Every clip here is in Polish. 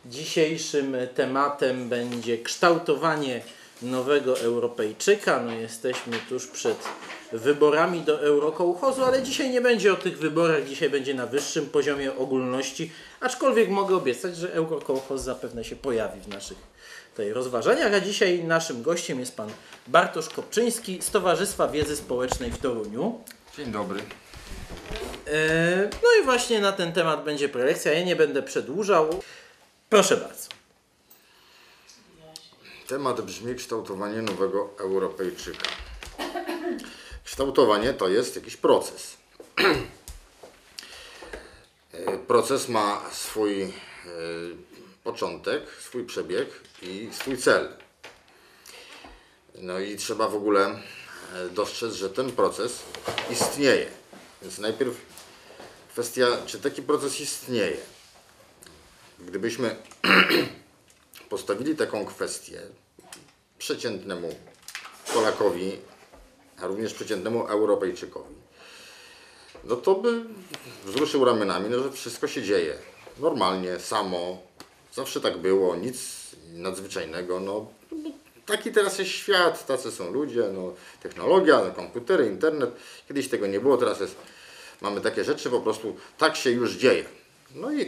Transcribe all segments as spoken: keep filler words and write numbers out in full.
Dzisiejszym tematem będzie kształtowanie nowego Europejczyka. No, jesteśmy tuż przed wyborami do Eurokołchozu, ale dzisiaj nie będzie o tych wyborach, dzisiaj będzie na wyższym poziomie ogólności, aczkolwiek mogę obiecać, że Eurokołchoz zapewne się pojawi w naszych tutaj rozważaniach, a dzisiaj naszym gościem jest pan Bartosz Kopczyński z Towarzystwa Wiedzy Społecznej w Toruniu. Dzień dobry. No i właśnie na ten temat będzie prelekcja, ja nie będę przedłużał. Proszę bardzo. Temat brzmi kształtowanie nowego Europejczyka. Kształtowanie to jest jakiś proces. Proces ma swój początek, swój przebieg i swój cel. No i trzeba w ogóle dostrzec, że ten proces istnieje. Więc najpierw kwestia, czy taki proces istnieje. Gdybyśmy postawili taką kwestię przeciętnemu Polakowi, a również przeciętnemu Europejczykowi, no to by wzruszył ramionami, no, że wszystko się dzieje normalnie, samo, zawsze tak było, nic nadzwyczajnego. No, taki teraz jest świat, tacy są ludzie, no, technologia, komputery, internet. Kiedyś tego nie było, teraz jest, mamy takie rzeczy, po prostu tak się już dzieje. No i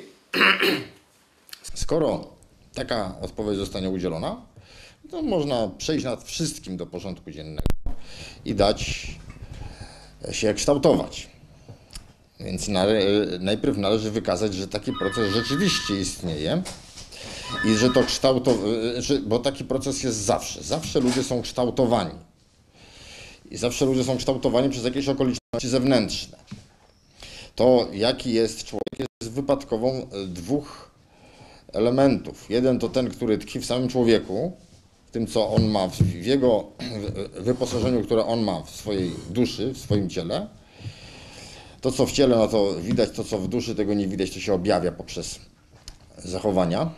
skoro taka odpowiedź zostanie udzielona, to można przejść nad wszystkim do porządku dziennego i dać się kształtować. Więc najpierw należy wykazać, że taki proces rzeczywiście istnieje i że to kształtowanie, bo taki proces jest zawsze. Zawsze ludzie są kształtowani. I zawsze ludzie są kształtowani przez jakieś okoliczności zewnętrzne. To, jaki jest człowiek, jest wypadkową dwóch elementów. Jeden to ten, który tkwi w samym człowieku, w tym, co on ma, w jego wyposażeniu, które on ma w swojej duszy, w swoim ciele. To, co w ciele, no to widać, to, co w duszy, tego nie widać, to się objawia poprzez zachowania.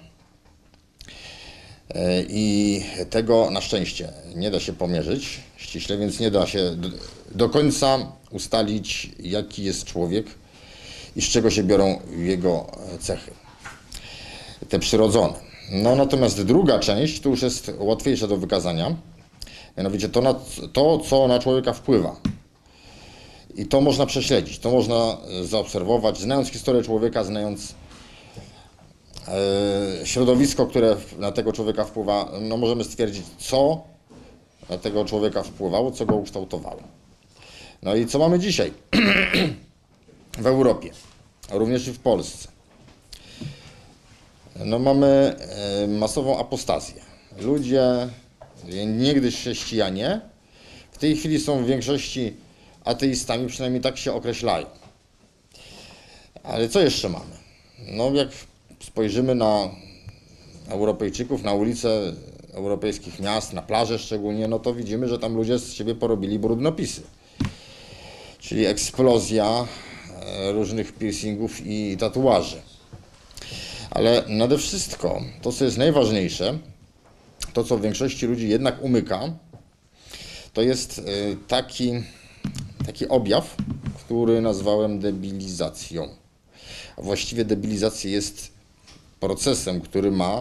I tego na szczęście nie da się pomierzyć ściśle, więc nie da się do końca ustalić, jaki jest człowiek i z czego się biorą jego cechy, te przyrodzone. No natomiast druga część to już jest łatwiejsza do wykazania, mianowicie to, na, to co na człowieka wpływa. I to można prześledzić, to można zaobserwować, znając historię człowieka, znając e, środowisko, które na tego człowieka wpływa, no możemy stwierdzić, co na tego człowieka wpływało, co go ukształtowało. No i co mamy dzisiaj w Europie, również i w Polsce? No mamy masową apostazję. Ludzie, niegdyś chrześcijanie, w tej chwili są w większości ateistami, przynajmniej tak się określają. Ale co jeszcze mamy? No jak spojrzymy na Europejczyków, na ulice europejskich miast, na plaże szczególnie, no to widzimy, że tam ludzie z siebie porobili brudnopisy. Czyli eksplozja różnych piercingów i tatuaży. Ale nade wszystko, to co jest najważniejsze, to co w większości ludzi jednak umyka, to jest taki, taki objaw, który nazwałem debilizacją. A właściwie debilizacja jest procesem, który ma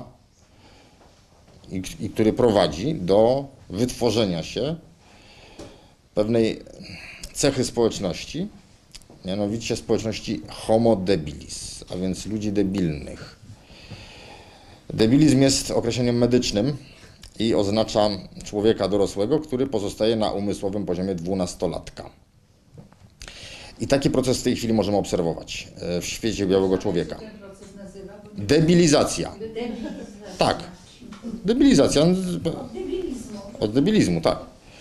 i, i który prowadzi do wytworzenia się pewnej cechy społeczności, mianowicie społeczności homo debilis, a więc ludzi debilnych. Debilizm jest określeniem medycznym i oznacza człowieka dorosłego, który pozostaje na umysłowym poziomie dwunastolatka. I taki proces w tej chwili możemy obserwować w świecie białego człowieka. Jak się ten proces nazywa? Debilizacja. Debilizacja. Tak. Debilizacja. Od debilizmu. Od debilizmu, tak.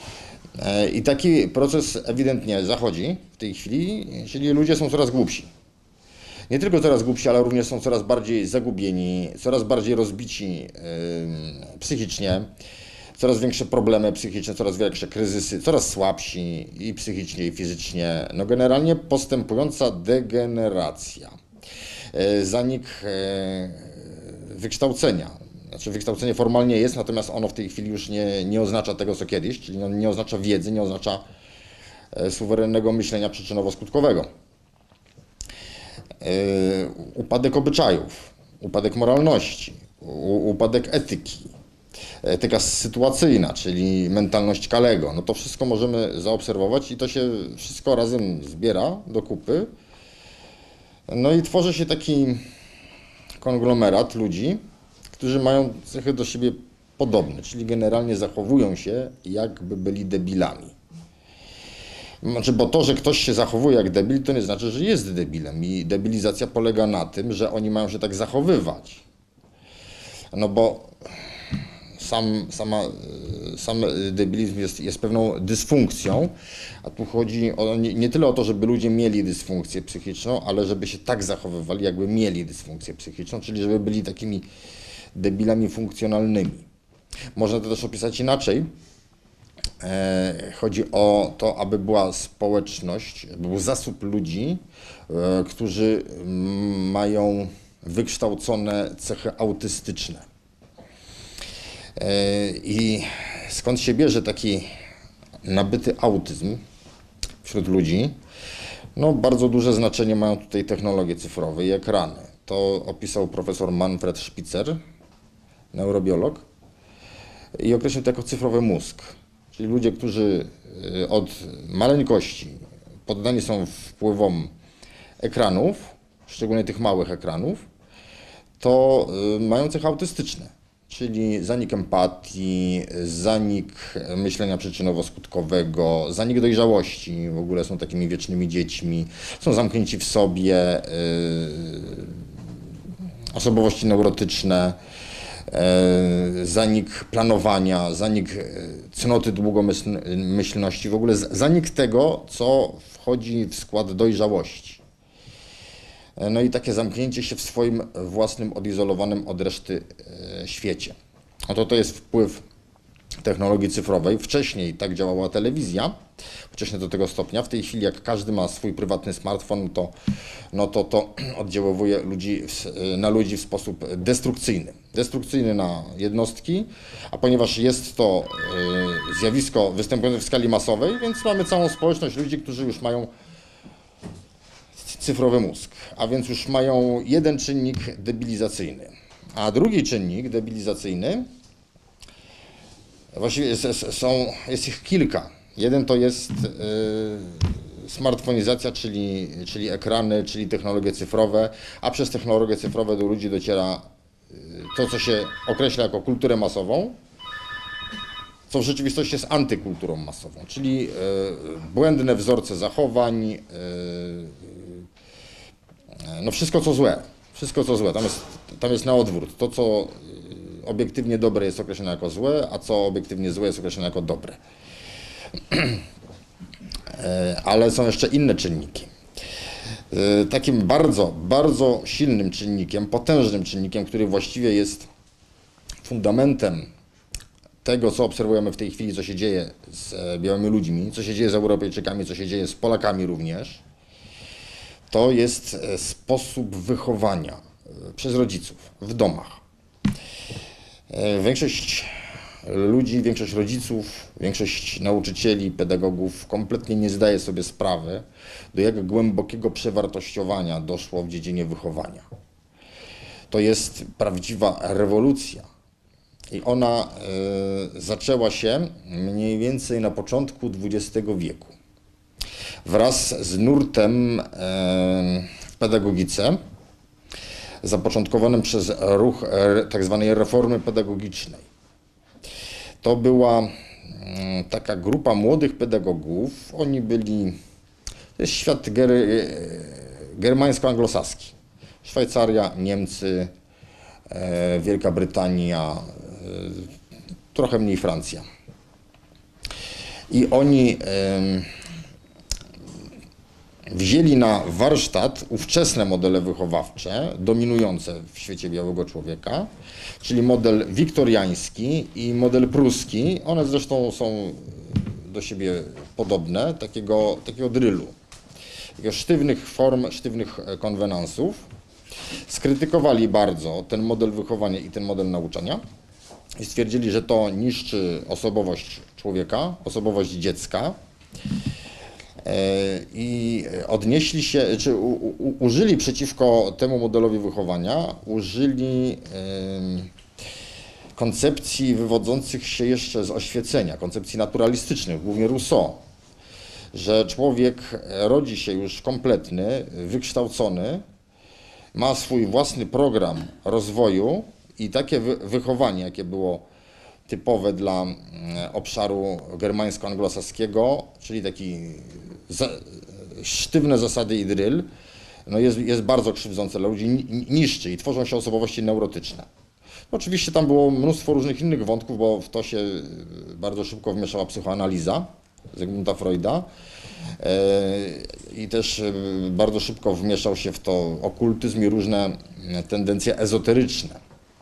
I taki proces ewidentnie zachodzi w tej chwili, czyli ludzie są coraz głupsi. Nie tylko coraz głupsi, ale również są coraz bardziej zagubieni, coraz bardziej rozbici yy, psychicznie, coraz większe problemy psychiczne, coraz większe kryzysy, coraz słabsi i psychicznie, i fizycznie. No generalnie postępująca degeneracja, yy, zanik yy, wykształcenia. Znaczy wykształcenie formalnie jest, natomiast ono w tej chwili już nie, nie oznacza tego, co kiedyś, czyli no nie oznacza wiedzy, nie oznacza e, suwerennego myślenia przyczynowo-skutkowego. E, upadek obyczajów, upadek moralności, u, upadek etyki, etyka sytuacyjna, czyli mentalność Kalego. No to wszystko możemy zaobserwować i to się wszystko razem zbiera do kupy. No i tworzy się taki konglomerat ludzi, którzy mają cechy do siebie podobne, czyli generalnie zachowują się, jakby byli debilami. Znaczy, bo to, że ktoś się zachowuje jak debil, to nie znaczy, że jest debilem. I debilizacja polega na tym, że oni mają się tak zachowywać. No bo sam, sama, sam debilizm jest, jest pewną dysfunkcją, a tu chodzi o, nie, nie tyle o to, żeby ludzie mieli dysfunkcję psychiczną, ale żeby się tak zachowywali, jakby mieli dysfunkcję psychiczną, czyli żeby byli takimi debilami funkcjonalnymi. Można to też opisać inaczej. E, chodzi o to, aby była społeczność, aby był zasób ludzi, e, którzy m, mają wykształcone cechy autystyczne. E, I skąd się bierze taki nabyty autyzm wśród ludzi? No, bardzo duże znaczenie mają tutaj technologie cyfrowe i ekrany. To opisał profesor Manfred Spitzer, neurobiolog, i określił to jako cyfrowy mózg. Czyli ludzie, którzy od maleńkości poddani są wpływom ekranów, szczególnie tych małych ekranów, to mają cechy autystyczne, czyli zanik empatii, zanik myślenia przyczynowo-skutkowego, zanik dojrzałości, w ogóle są takimi wiecznymi dziećmi, są zamknięci w sobie, osobowości neurotyczne, zanik planowania, zanik cnoty długomyślności, w ogóle zanik tego, co wchodzi w skład dojrzałości. No i takie zamknięcie się w swoim własnym, odizolowanym od reszty świecie. Oto to jest wpływ technologii cyfrowej. Wcześniej tak działała telewizja, wcześniej do tego stopnia. W tej chwili, jak każdy ma swój prywatny smartfon, to, no to, to oddziaływuje ludzi, na ludzi w sposób destrukcyjny. Destrukcyjny na jednostki, a ponieważ jest to y, zjawisko występujące w skali masowej, więc mamy całą społeczność ludzi, którzy już mają cyfrowy mózg, a więc już mają jeden czynnik debilizacyjny. A drugi czynnik debilizacyjny, właściwie jest, są, jest ich kilka. Jeden to jest y, smartfonizacja, czyli, czyli ekrany, czyli technologie cyfrowe, a przez technologie cyfrowe do ludzi dociera y, to, co się określa jako kulturę masową, co w rzeczywistości jest antykulturą masową, czyli y, błędne wzorce zachowań, y, no wszystko co złe, wszystko co złe, tam jest, tam jest na odwrót, to co obiektywnie dobre jest określone jako złe, a co obiektywnie złe jest określone jako dobre. Ale są jeszcze inne czynniki. Takim bardzo, bardzo silnym czynnikiem, potężnym czynnikiem, który właściwie jest fundamentem tego, co obserwujemy w tej chwili, co się dzieje z białymi ludźmi, co się dzieje z Europejczykami, co się dzieje z Polakami również, to jest sposób wychowania przez rodziców w domach. Większość ludzi, większość rodziców, większość nauczycieli, pedagogów kompletnie nie zdaje sobie sprawy, do jak głębokiego przewartościowania doszło w dziedzinie wychowania. To jest prawdziwa rewolucja i ona y, zaczęła się mniej więcej na początku dwudziestego wieku. Wraz z nurtem y, w pedagogice, zapoczątkowanym przez ruch tak zwanej reformy pedagogicznej. To była taka grupa młodych pedagogów, oni byli, to jest świat ger, germańsko-anglosaski, Szwajcaria, Niemcy, Wielka Brytania, trochę mniej Francja. I oni wzięli na warsztat ówczesne modele wychowawcze, dominujące w świecie białego człowieka, czyli model wiktoriański i model pruski. One zresztą są do siebie podobne, takiego, takiego drylu, takiego sztywnych form, sztywnych konwenansów. Skrytykowali bardzo ten model wychowania i ten model nauczania i stwierdzili, że to niszczy osobowość człowieka, osobowość dziecka. I odnieśli się, czy u, u, użyli przeciwko temu modelowi wychowania, użyli koncepcji wywodzących się jeszcze z oświecenia, koncepcji naturalistycznych, głównie Rousseau, że człowiek rodzi się już kompletny, wykształcony, ma swój własny program rozwoju i takie wychowanie, jakie było typowe dla obszaru germańsko-anglosaskiego, czyli taki za, sztywne zasady i drill, no jest, jest bardzo krzywdzące dla ludzi, niszczy i tworzą się osobowości neurotyczne. Oczywiście tam było mnóstwo różnych innych wątków, bo w to się bardzo szybko wmieszała psychoanaliza Zygmunta Freuda i też bardzo szybko wmieszał się w to okultyzm i różne tendencje ezoteryczne.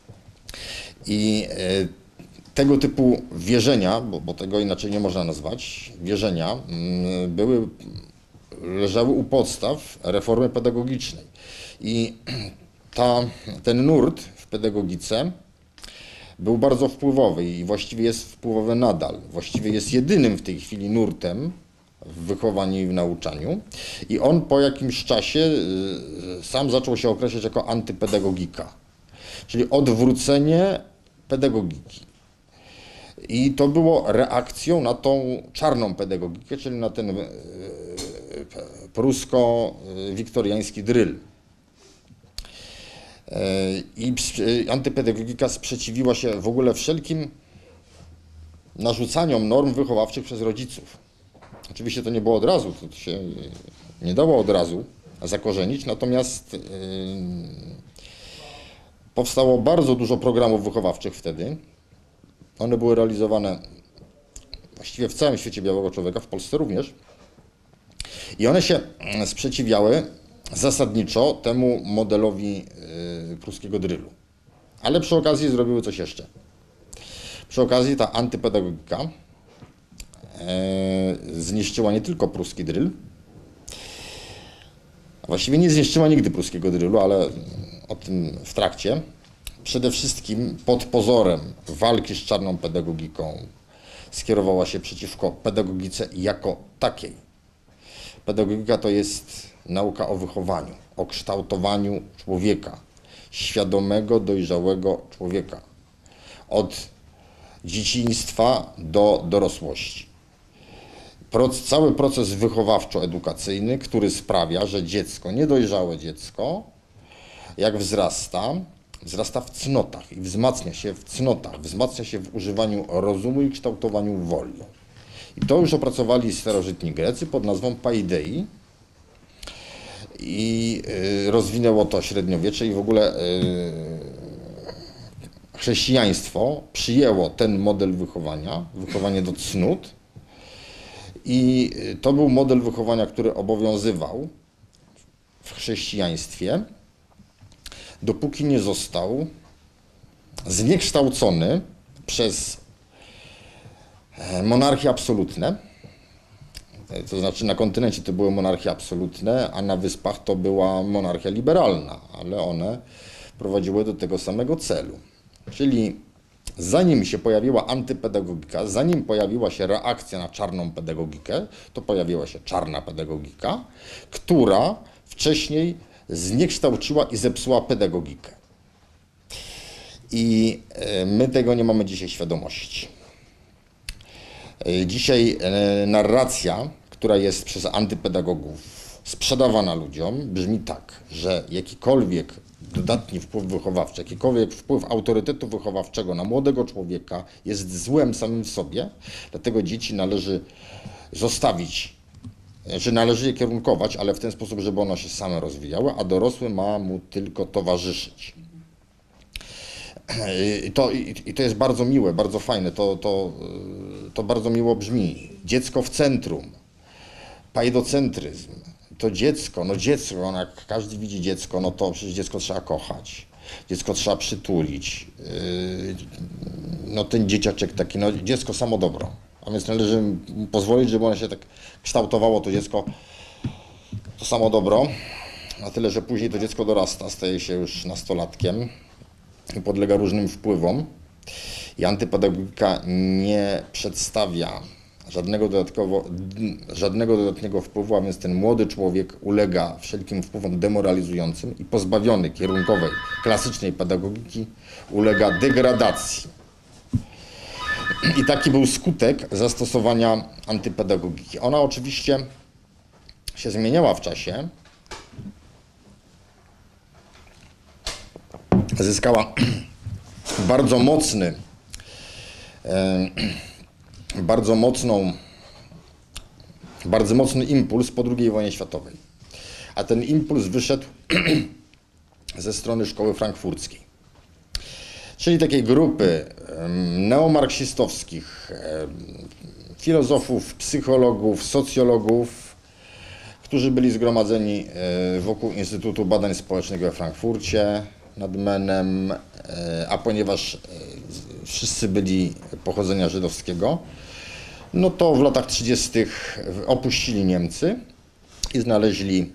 I tego typu wierzenia, bo, bo tego inaczej nie można nazwać, wierzenia były, leżały u podstaw reformy pedagogicznej. I ta, ten nurt w pedagogice był bardzo wpływowy i właściwie jest wpływowy nadal. Właściwie jest jedynym w tej chwili nurtem w wychowaniu i w nauczaniu. I on po jakimś czasie sam zaczął się określać jako antypedagogika, czyli odwrócenie pedagogiki. I to było reakcją na tą czarną pedagogikę, czyli na ten prusko-wiktoriański drill. I antypedagogika sprzeciwiła się w ogóle wszelkim narzucaniom norm wychowawczych przez rodziców. Oczywiście to nie było od razu, to się nie dało od razu zakorzenić, natomiast powstało bardzo dużo programów wychowawczych wtedy. One były realizowane właściwie w całym świecie białego człowieka, w Polsce również. I one się sprzeciwiały zasadniczo temu modelowi y, pruskiego drylu. Ale przy okazji zrobiły coś jeszcze. Przy okazji ta antypedagogika y, zniszczyła nie tylko pruski dryl, a właściwie nie zniszczyła nigdy pruskiego drylu, ale o tym w trakcie. Przede wszystkim pod pozorem walki z czarną pedagogiką skierowała się przeciwko pedagogice jako takiej. Pedagogika to jest nauka o wychowaniu, o kształtowaniu człowieka, świadomego, dojrzałego człowieka, od dzieciństwa do dorosłości. Proc, cały proces wychowawczo-edukacyjny, który sprawia, że dziecko, niedojrzałe dziecko, jak wzrasta, wzrasta w cnotach i wzmacnia się w cnotach, wzmacnia się w używaniu rozumu i kształtowaniu woli. I to już opracowali starożytni Grecy pod nazwą paidei i y, rozwinęło to średniowiecze i w ogóle y, chrześcijaństwo przyjęło ten model wychowania, wychowanie do cnót i to był model wychowania, który obowiązywał w chrześcijaństwie, dopóki nie został zniekształcony przez monarchie absolutne. To znaczy na kontynencie to były monarchie absolutne, a na wyspach to była monarchia liberalna, ale one prowadziły do tego samego celu. Czyli zanim się pojawiła antypedagogika, zanim pojawiła się reakcja na czarną pedagogikę, to pojawiła się czarna pedagogika, która wcześniej zniekształciła i zepsuła pedagogikę. I my tego nie mamy dzisiaj świadomości. Dzisiaj narracja, która jest przez antypedagogów sprzedawana ludziom, brzmi tak, że jakikolwiek dodatni wpływ wychowawczy, jakikolwiek wpływ autorytetu wychowawczego na młodego człowieka jest złem samym w sobie, dlatego dzieci należy zostawić, że należy je kierunkować, ale w ten sposób, żeby one się same rozwijały, a dorosły ma mu tylko towarzyszyć. I to, i, i to jest bardzo miłe, bardzo fajne, to, to, to bardzo miło brzmi. Dziecko w centrum, paidocentryzm, to dziecko, no dziecko, no jak każdy widzi dziecko, no to przecież dziecko trzeba kochać, dziecko trzeba przytulić, yy, no ten dzieciaczek taki, no dziecko samo dobro, a więc należy mu pozwolić, żeby ono się tak kształtowało, to dziecko, to samo dobro, na tyle, że później to dziecko dorasta, staje się już nastolatkiem i podlega różnym wpływom i antypedagogika nie przedstawia żadnego, dodatkowo, żadnego dodatniego wpływu, a więc ten młody człowiek ulega wszelkim wpływom demoralizującym i pozbawiony kierunkowej, klasycznej pedagogiki ulega degradacji. I taki był skutek zastosowania antypedagogiki. Ona oczywiście się zmieniała w czasie. Zyskała bardzo mocny, bardzo mocną, bardzo mocny impuls po drugiej wojnie światowej. A ten impuls wyszedł ze strony szkoły frankfurckiej. Czyli takiej grupy neomarksistowskich filozofów, psychologów, socjologów, którzy byli zgromadzeni wokół Instytutu Badań Społecznych we Frankfurcie nad Menem, a ponieważ wszyscy byli pochodzenia żydowskiego, no to w latach trzydziestych opuścili Niemcy i znaleźli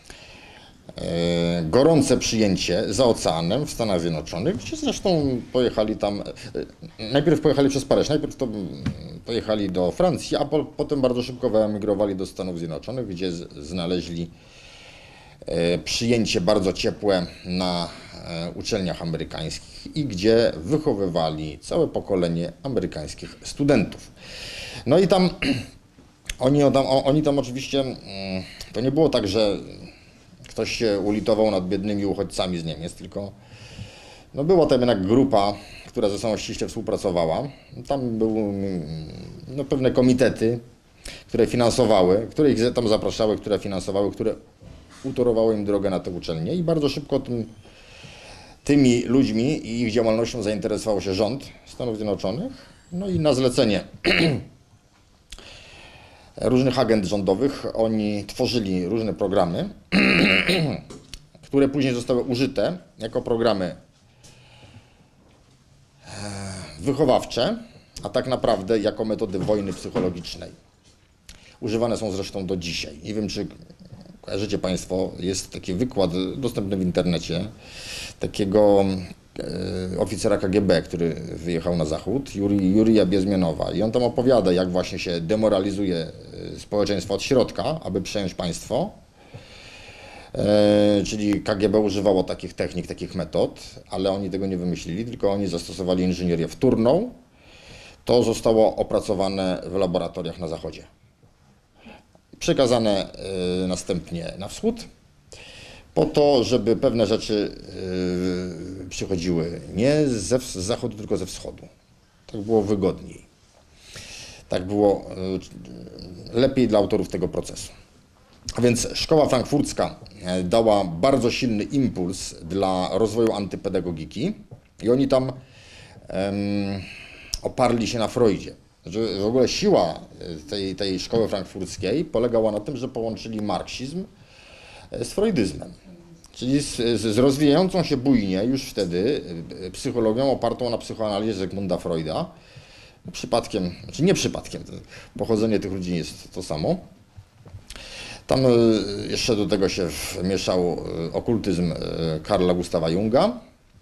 gorące przyjęcie za oceanem w Stanach Zjednoczonych, gdzie zresztą pojechali tam, najpierw pojechali przez Paryż, najpierw to pojechali do Francji, a po, potem bardzo szybko wyemigrowali do Stanów Zjednoczonych, gdzie z, znaleźli przyjęcie bardzo ciepłe na uczelniach amerykańskich i gdzie wychowywali całe pokolenie amerykańskich studentów. No i tam oni tam, oni tam oczywiście, to nie było tak, że ktoś się ulitował nad biednymi uchodźcami z Niemiec, tylko no była tam jednak grupa, która ze sobą ściśle współpracowała. Tam były no, pewne komitety, które finansowały, które ich tam zapraszały, które finansowały, które utorowały im drogę na te uczelnie i bardzo szybko tym, tymi ludźmi i ich działalnością zainteresował się rząd Stanów Zjednoczonych. No i na zlecenie różnych agent rządowych oni tworzyli różne programy, które później zostały użyte jako programy wychowawcze, a tak naprawdę jako metody wojny psychologicznej. Używane są zresztą do dzisiaj. Nie wiem, czy kojarzycie Państwo, jest taki wykład dostępny w internecie takiego e, oficera K G B, który wyjechał na zachód, Juri, Jurija Biezmianowa. I on tam opowiada, jak właśnie się demoralizuje społeczeństwo od środka, aby przejąć państwo. E, czyli K G B używało takich technik, takich metod, ale oni tego nie wymyślili, tylko oni zastosowali inżynierię wtórną. To zostało opracowane w laboratoriach na zachodzie. Przekazane y, następnie na wschód, po to, żeby pewne rzeczy y, przychodziły nie ze, z zachodu, tylko ze wschodu. Tak było wygodniej. Tak było y, lepiej dla autorów tego procesu. A więc szkoła frankfurcka dała bardzo silny impuls dla rozwoju antypedagogiki i oni tam y, oparli się na Freudzie. Że w ogóle siła tej, tej szkoły frankfurckiej polegała na tym, że połączyli marksizm z freudyzmem. Czyli z, z rozwijającą się bujnie już wtedy psychologią opartą na psychoanalizie Zygmunda Freuda. Przypadkiem, znaczy nie przypadkiem, pochodzenie tych ludzi jest to samo. Tam jeszcze do tego się wmieszał okultyzm Karla Gustawa Junga.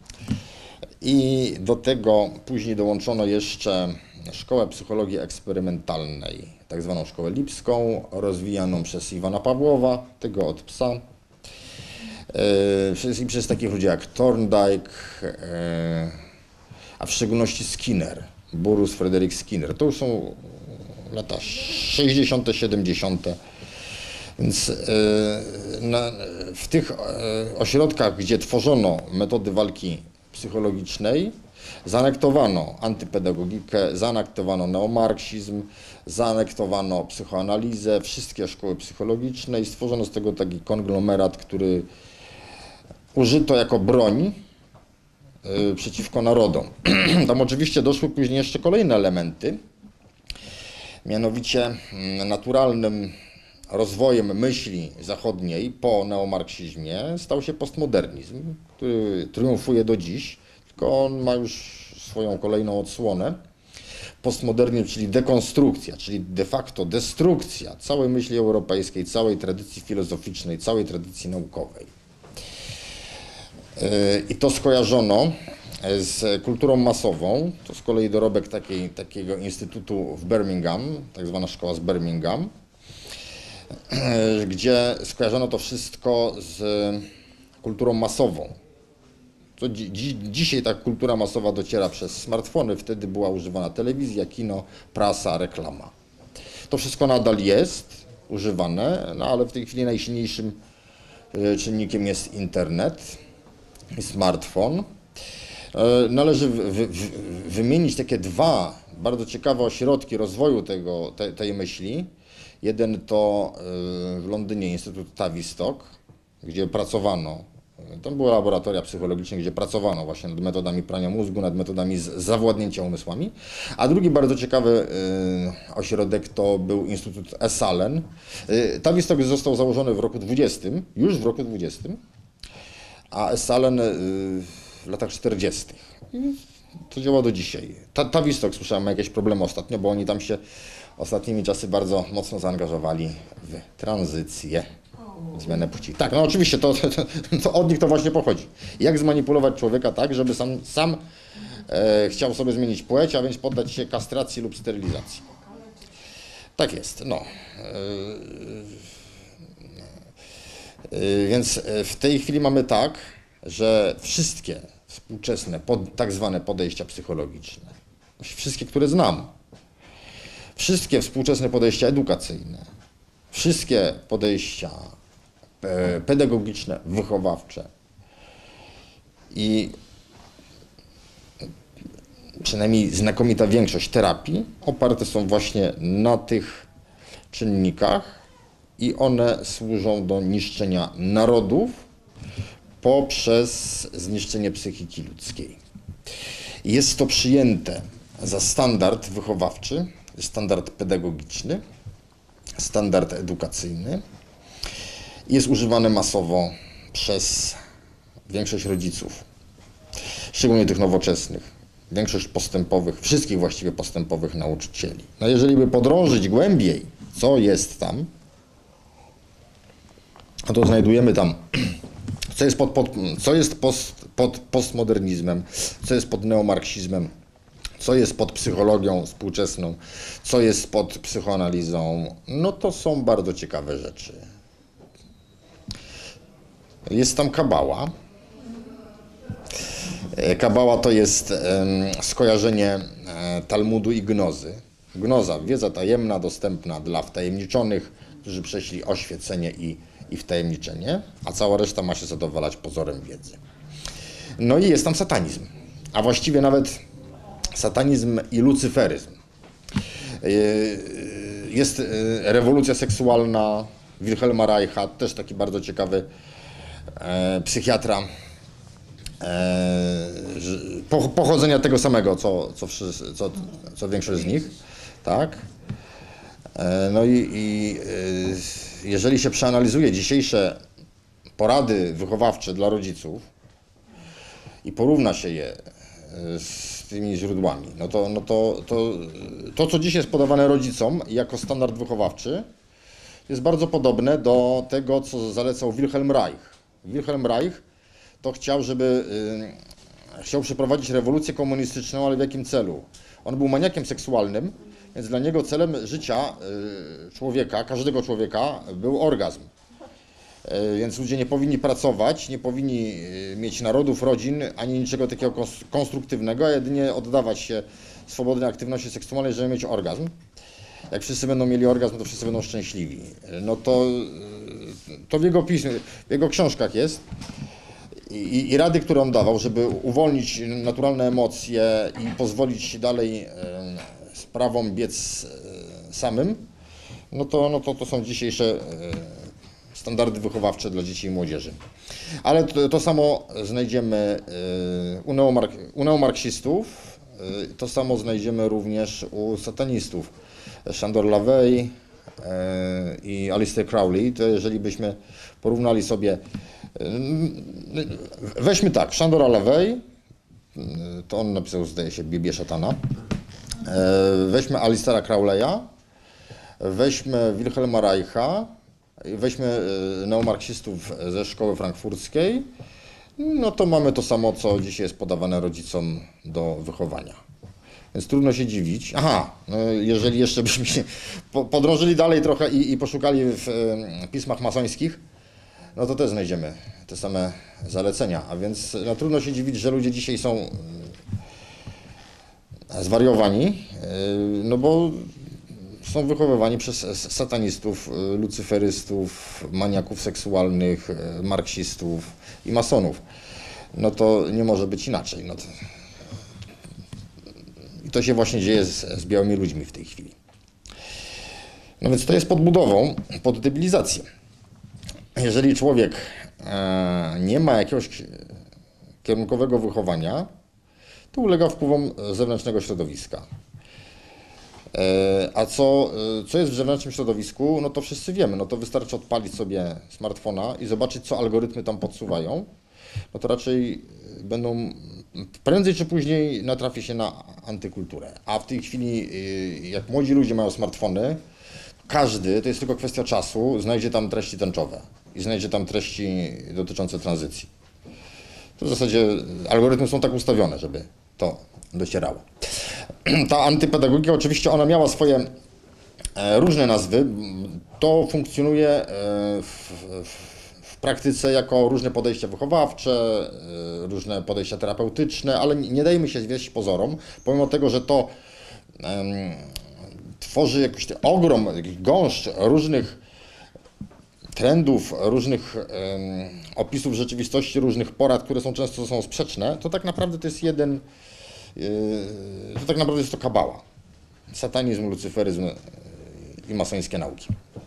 I do tego później dołączono jeszcze szkołę psychologii eksperymentalnej, tak zwaną szkołę lipską, rozwijaną przez Iwana Pawłowa, tego od psa, i przez takich ludzi jak Thorndike, a w szczególności Skinner, Burrus Frederick Skinner. To już są lata sześćdziesiąte, siedemdziesiąte. Więc na, w tych ośrodkach, gdzie tworzono metody walki psychologicznej, zaanektowano antypedagogikę, zaanektowano neomarksizm, zaanektowano psychoanalizę, wszystkie szkoły psychologiczne i stworzono z tego taki konglomerat, który użyto jako broń y, przeciwko narodom. Tam oczywiście doszły później jeszcze kolejne elementy, mianowicie y, naturalnym rozwojem myśli zachodniej po neomarksizmie stał się postmodernizm, który triumfuje do dziś, tylko on ma już swoją kolejną odsłonę. Postmodernizm, czyli dekonstrukcja, czyli de facto destrukcja całej myśli europejskiej, całej tradycji filozoficznej, całej tradycji naukowej. I to skojarzono z kulturą masową, to z kolei dorobek takiej, takiego instytutu w Birmingham, tak zwana szkoła z Birmingham, gdzie skojarzono to wszystko z kulturą masową, To dzi dzi dzisiaj ta kultura masowa dociera przez smartfony, wtedy była używana telewizja, kino, prasa, reklama. To wszystko nadal jest używane, no ale w tej chwili najsilniejszym czynnikiem jest internet i smartfon. Należy wy wy wymienić takie dwa bardzo ciekawe ośrodki rozwoju tego, te, tej myśli. Jeden to w Londynie Instytut Tavistock, gdzie pracowano, tam były laboratoria psychologiczne, gdzie pracowano właśnie nad metodami prania mózgu, nad metodami zawładnięcia umysłami. A drugi bardzo ciekawy ośrodek to był Instytut Esalen. Tavistock został założony w roku dwudziestym, już w roku dwudziestym, a Esalen w latach czterdziestych. To działa do dzisiaj. Tavistock, słyszałem, ma jakieś problemy ostatnio, bo oni tam się ostatnimi czasy bardzo mocno zaangażowali w tranzycję, zmianę płci. Tak, no oczywiście, to, to, to od nich to właśnie pochodzi. Jak zmanipulować człowieka tak, żeby sam, sam e, chciał sobie zmienić płeć, a więc poddać się kastracji lub sterylizacji. Tak jest, no. E, e, więc w tej chwili mamy tak, że wszystkie współczesne, pod, tak zwane podejścia psychologiczne, wszystkie, które znam, wszystkie współczesne podejścia edukacyjne, wszystkie podejścia e, pedagogiczne, wychowawcze i przynajmniej znakomita większość terapii oparte są właśnie na tych czynnikach i one służą do niszczenia narodów poprzez zniszczenie psychiki ludzkiej. Jest to przyjęte za standard wychowawczy, standard pedagogiczny, standard edukacyjny. Jest używane masowo przez większość rodziców, szczególnie tych nowoczesnych, większość postępowych, wszystkich właściwie postępowych nauczycieli. No jeżeli by podrążyć głębiej, co jest tam, no to znajdujemy tam, co jest pod, pod, co jest post, pod postmodernizmem, co jest pod neomarksizmem, co jest pod psychologią współczesną, co jest pod psychoanalizą, no to są bardzo ciekawe rzeczy. Jest tam kabała. Kabała to jest um, skojarzenie um, Talmudu i gnozy. Gnoza, wiedza tajemna, dostępna dla wtajemniczonych, którzy przeszli oświecenie i, i wtajemniczenie, a cała reszta ma się zadowalać pozorem wiedzy. No i jest tam satanizm, a właściwie nawet satanizm i lucyferyzm. Jest rewolucja seksualna Wilhelma Reicha, też taki bardzo ciekawy e, psychiatra, e, po, pochodzenia tego samego, co, co, wszyscy, co, co większość z nich. Tak? E, no i, i e, jeżeli się przeanalizuje dzisiejsze porady wychowawcze dla rodziców i porówna się je z tymi źródłami, no to, no to, to, to co dziś jest podawane rodzicom jako standard wychowawczy, jest bardzo podobne do tego, co zalecał Wilhelm Reich. Wilhelm Reich to chciał, żeby y, chciał przeprowadzić rewolucję komunistyczną, ale w jakim celu? On był maniakiem seksualnym, więc dla niego celem życia y, człowieka, każdego człowieka był orgazm. Więc ludzie nie powinni pracować, nie powinni mieć narodów, rodzin, ani niczego takiego konstruktywnego, a jedynie oddawać się swobodnej aktywności seksualnej, żeby mieć orgazm. Jak wszyscy będą mieli orgazm, to wszyscy będą szczęśliwi. No to, to w jego pismie, w jego książkach jest. I, i rady, które on dawał, żeby uwolnić naturalne emocje i pozwolić dalej sprawom biec samym, no to, no to, to są dzisiejsze standardy wychowawcze dla dzieci i młodzieży. Ale to, to samo znajdziemy u, neomark, u neomarksistów, to samo znajdziemy również u satanistów. Shandor Lavey i Aleister Crowley, to jeżeli byśmy porównali sobie, weźmy tak, Shandora Lavey, to on napisał, zdaje się, Biblię szatana, weźmy Aleistera Crowleya, weźmy Wilhelma Reicha, weźmy neomarksistów ze szkoły frankfurckiej, no to mamy to samo, co dzisiaj jest podawane rodzicom do wychowania. Więc trudno się dziwić. Aha, no jeżeli jeszcze byśmy się podrążyli dalej trochę i, i poszukali w pismach masońskich, no to też znajdziemy te same zalecenia. A więc no, trudno się dziwić, że ludzie dzisiaj są zwariowani, no bo są wychowywani przez satanistów, lucyferystów, maniaków seksualnych, marksistów i masonów. No to nie może być inaczej. No to... I to się właśnie dzieje z, z białymi ludźmi w tej chwili. No więc to jest podbudową pod debilizację. Jeżeli człowiek e, nie ma jakiegoś kierunkowego wychowania, to ulega wpływom zewnętrznego środowiska. E, a co, co jest w zewnętrznym środowisku, no to wszyscy wiemy. No to wystarczy odpalić sobie smartfona i zobaczyć, co algorytmy tam podsuwają. No to raczej będą, prędzej czy później natrafi się na antykulturę. A w tej chwili, jak młodzi ludzie mają smartfony, każdy, to jest tylko kwestia czasu, znajdzie tam treści tęczowe i znajdzie tam treści dotyczące tranzycji. To w zasadzie algorytmy są tak ustawione, żeby to docierało. Ta antypedagogika oczywiście ona miała swoje różne nazwy. To funkcjonuje w, w w praktyce jako różne podejścia wychowawcze, różne podejścia terapeutyczne, ale nie dajmy się zwieść pozorom, pomimo tego, że to um, tworzy jakiś ogrom, jakiś gąszcz różnych trendów, różnych um, opisów rzeczywistości, różnych porad, które są często są sprzeczne, to tak naprawdę to jest jeden, yy, to tak naprawdę jest to kabała. Satanizm, lucyferyzm i masońskie nauki.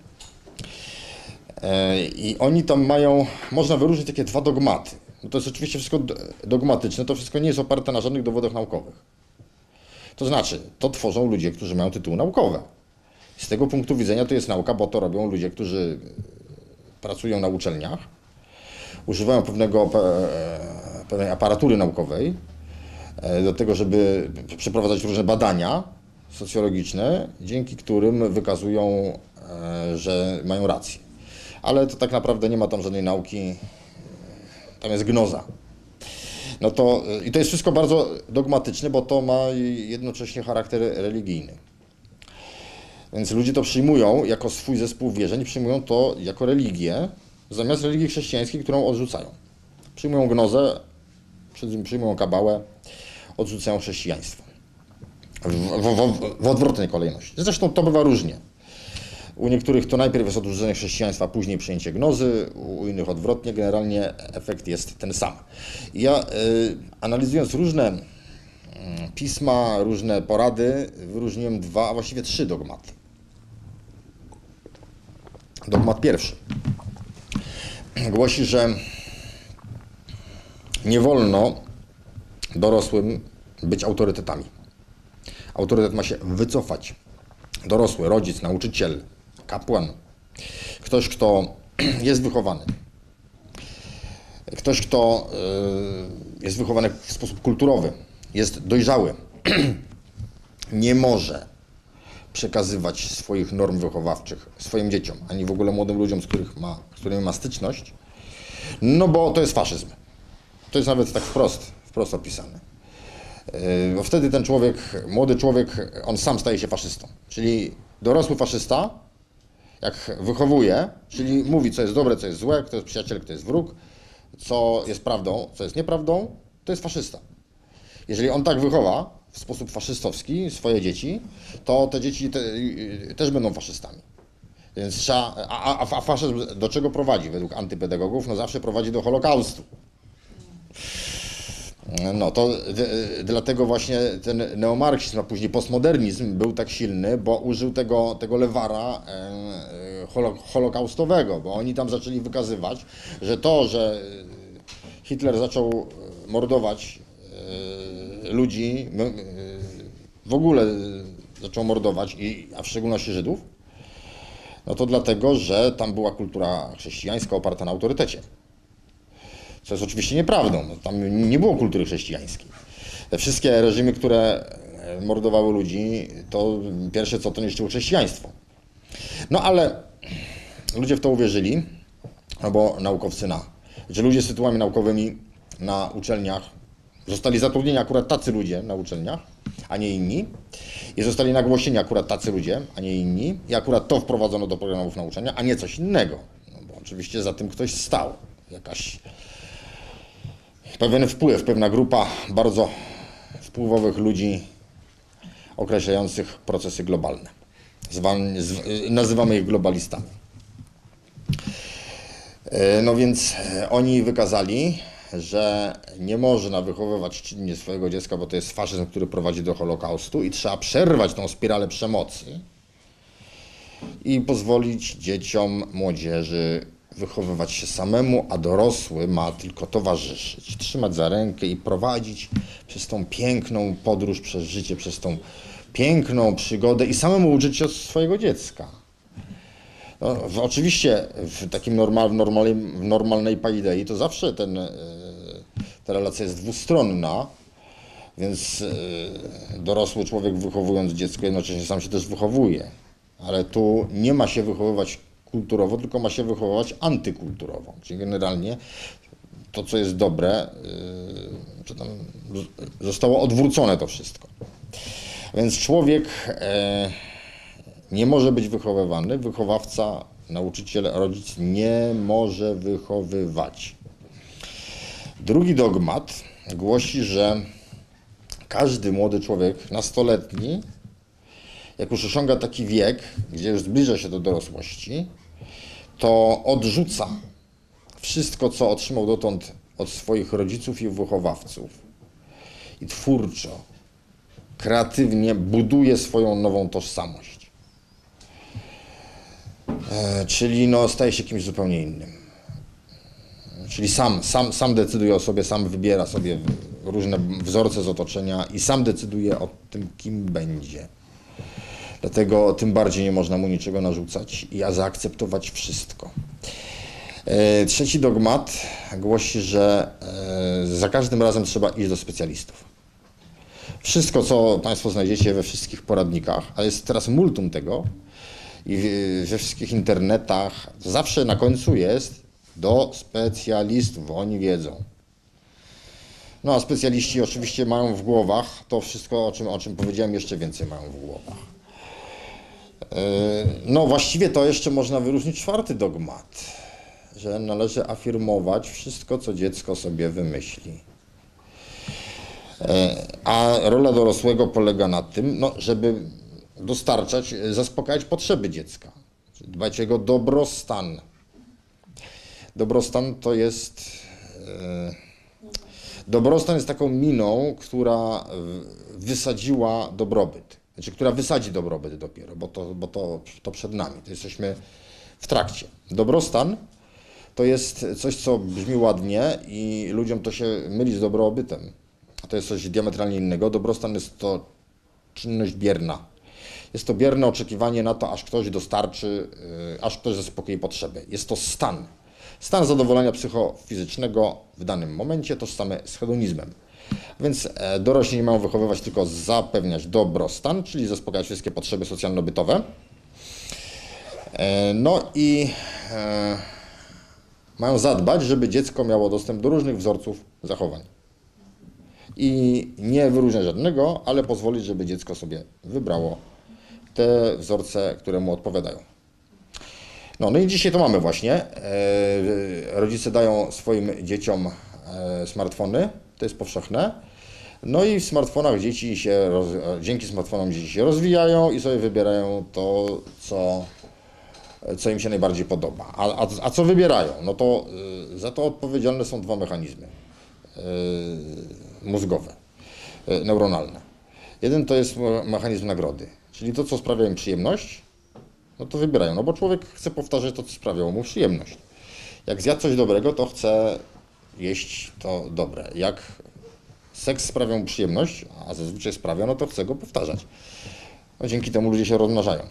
I oni tam mają, można wyróżnić takie dwa dogmaty. No to jest oczywiście wszystko dogmatyczne, to wszystko nie jest oparte na żadnych dowodach naukowych. To znaczy, to tworzą ludzie, którzy mają tytuły naukowe. Z tego punktu widzenia to jest nauka, bo to robią ludzie, którzy pracują na uczelniach, używają pewnego, pewnej aparatury naukowej do tego, żeby przeprowadzać różne badania socjologiczne, dzięki którym wykazują, że mają rację. Ale to tak naprawdę nie ma tam żadnej nauki, tam jest gnoza. No to, i to jest wszystko bardzo dogmatyczne, bo to ma jednocześnie charakter religijny. Więc ludzie to przyjmują jako swój zespół wierzeń, przyjmują to jako religię, zamiast religii chrześcijańskiej, którą odrzucają. Przyjmują gnozę, przyjmują kabałę, odrzucają chrześcijaństwo. W, w, w, w odwrotnej kolejności. Zresztą to bywa różnie. U niektórych to najpierw jest odrzucenie chrześcijaństwa, później przyjęcie gnozy, u innych odwrotnie, generalnie efekt jest ten sam. Ja y, analizując różne y, pisma, różne porady, wyróżniłem dwa, a właściwie trzy dogmaty. Dogmat pierwszy głosi, że nie wolno dorosłym być autorytetami. Autorytet ma się wycofać. Dorosły, rodzic, nauczyciel, kapłan, ktoś, kto jest wychowany, ktoś, kto y, jest wychowany w sposób kulturowy, jest dojrzały, nie może przekazywać swoich norm wychowawczych swoim dzieciom, ani w ogóle młodym ludziom, z, których ma, z którymi ma styczność, no bo to jest faszyzm. To jest nawet tak wprost, wprost opisane. Yy, bo wtedy ten człowiek, młody człowiek, on sam staje się faszystą. Czyli dorosły faszysta, jak wychowuje, czyli mówi, co jest dobre, co jest złe, kto jest przyjaciel, kto jest wróg, co jest prawdą, co jest nieprawdą, to jest faszysta. Jeżeli on tak wychowa w sposób faszystowski swoje dzieci, to te dzieci te, też będą faszystami. Więc trzeba, a, a, a faszyzm do czego prowadzi według antypedagogów? No zawsze prowadzi do Holokaustu. No to d, dlatego właśnie ten neomarksizm, a później postmodernizm był tak silny, bo użył tego, tego lewara e, holo, holokaustowego, bo oni tam zaczęli wykazywać, że to, że Hitler zaczął mordować e, ludzi, e, w ogóle zaczął mordować, i, a w szczególności Żydów, no to dlatego, że tam była kultura chrześcijańska oparta na autorytecie. Co jest oczywiście nieprawdą, no, tam nie było kultury chrześcijańskiej. Te wszystkie reżimy, które mordowały ludzi, to pierwsze co to niszczyło chrześcijaństwo. No ale ludzie w to uwierzyli, albo naukowcy na, że ludzie z tytułami naukowymi na uczelniach zostali zatrudnieni akurat tacy ludzie na uczelniach, a nie inni, i zostali nagłośnieni akurat tacy ludzie, a nie inni, i akurat to wprowadzono do programów nauczania, a nie coś innego. No bo Oczywiście za tym ktoś stał. Jakaś pewien wpływ, pewna grupa bardzo wpływowych ludzi określających procesy globalne. Zwan, z, nazywamy ich globalistami. No więc oni wykazali, że nie można wychowywać czynnie swojego dziecka, bo to jest faszyzm, który prowadzi do Holokaustu i trzeba przerwać tą spiralę przemocy i pozwolić dzieciom, młodzieży wychowywać się samemu, a dorosły ma tylko towarzyszyć, trzymać za rękę i prowadzić przez tą piękną podróż, przez życie, przez tą piękną przygodę i samemu uczyć się od swojego dziecka. No, w, oczywiście w takim normal, normalnej, w normalnej paidei to zawsze ten, ta relacja jest dwustronna, więc dorosły człowiek wychowując dziecko jednocześnie sam się też wychowuje. Ale tu nie ma się wychowywać kulturowo, tylko ma się wychowywać antykulturowo. Czyli generalnie to, co jest dobre, czy tam zostało odwrócone to wszystko. Więc człowiek nie może być wychowywany, wychowawca, nauczyciel, rodzic nie może wychowywać. Drugi dogmat głosi, że każdy młody człowiek, nastoletni, jak już osiąga taki wiek, gdzie już zbliża się do dorosłości, to odrzuca wszystko, co otrzymał dotąd od swoich rodziców i wychowawców i twórczo, kreatywnie buduje swoją nową tożsamość. E, czyli no, staje się kimś zupełnie innym. Czyli sam, sam, sam decyduje o sobie, sam wybiera sobie różne wzorce z otoczenia i sam decyduje o tym, kim będzie. Dlatego tym bardziej nie można mu niczego narzucać i a zaakceptować wszystko. E, trzeci dogmat głosi, że e, za każdym razem trzeba iść do specjalistów. Wszystko, co Państwo znajdziecie we wszystkich poradnikach, a jest teraz multum tego i we wszystkich internetach, zawsze na końcu jest do specjalistów, oni wiedzą. No a specjaliści oczywiście mają w głowach to wszystko, o czym, o czym powiedziałem, jeszcze więcej mają w głowach. No właściwie to jeszcze można wyróżnić czwarty dogmat, że należy afirmować wszystko, co dziecko sobie wymyśli. A rola dorosłego polega na tym, no, żeby dostarczać, zaspokajać potrzeby dziecka, dbać o jego dobrostan. Dobrostan to jest... Dobrostan jest taką miną, która wysadziła dobrobyt. Znaczy, która wysadzi dobrobyt dopiero, bo to, bo to, to przed nami. To jesteśmy w trakcie. Dobrostan to jest coś, co brzmi ładnie i ludziom to się myli z dobrobytem. A to jest coś diametralnie innego. Dobrostan jest to czynność bierna. Jest to bierne oczekiwanie na to, aż ktoś dostarczy, aż ktoś zaspokoi potrzeby. Jest to stan. Stan zadowolenia psychofizycznego w danym momencie tożsamy z hedonizmem. Więc dorośli nie mają wychowywać, tylko zapewniać dobrostan, czyli zaspokajać wszystkie potrzeby socjalno-bytowe. No i e, mają zadbać, żeby dziecko miało dostęp do różnych wzorców zachowań. I nie wyróżniać żadnego, ale pozwolić, żeby dziecko sobie wybrało te wzorce, które mu odpowiadają. No, no i dzisiaj to mamy właśnie. E, rodzice dają swoim dzieciom e, smartfony, to jest powszechne. No i w smartfonach dzieci się, roz, dzięki smartfonom dzieci się rozwijają i sobie wybierają to, co, co im się najbardziej podoba. A, a, a co wybierają? No to y, za to odpowiedzialne są dwa mechanizmy y, mózgowe, y, neuronalne. Jeden to jest mechanizm nagrody, czyli to, co sprawia im przyjemność, no to wybierają, no bo człowiek chce powtarzać to, co sprawiało mu przyjemność. Jak zjadł coś dobrego, to chce jeść to dobre. Jak seks sprawia mu przyjemność, a zazwyczaj sprawia, no to chce go powtarzać. No dzięki temu ludzie się rozmnażają.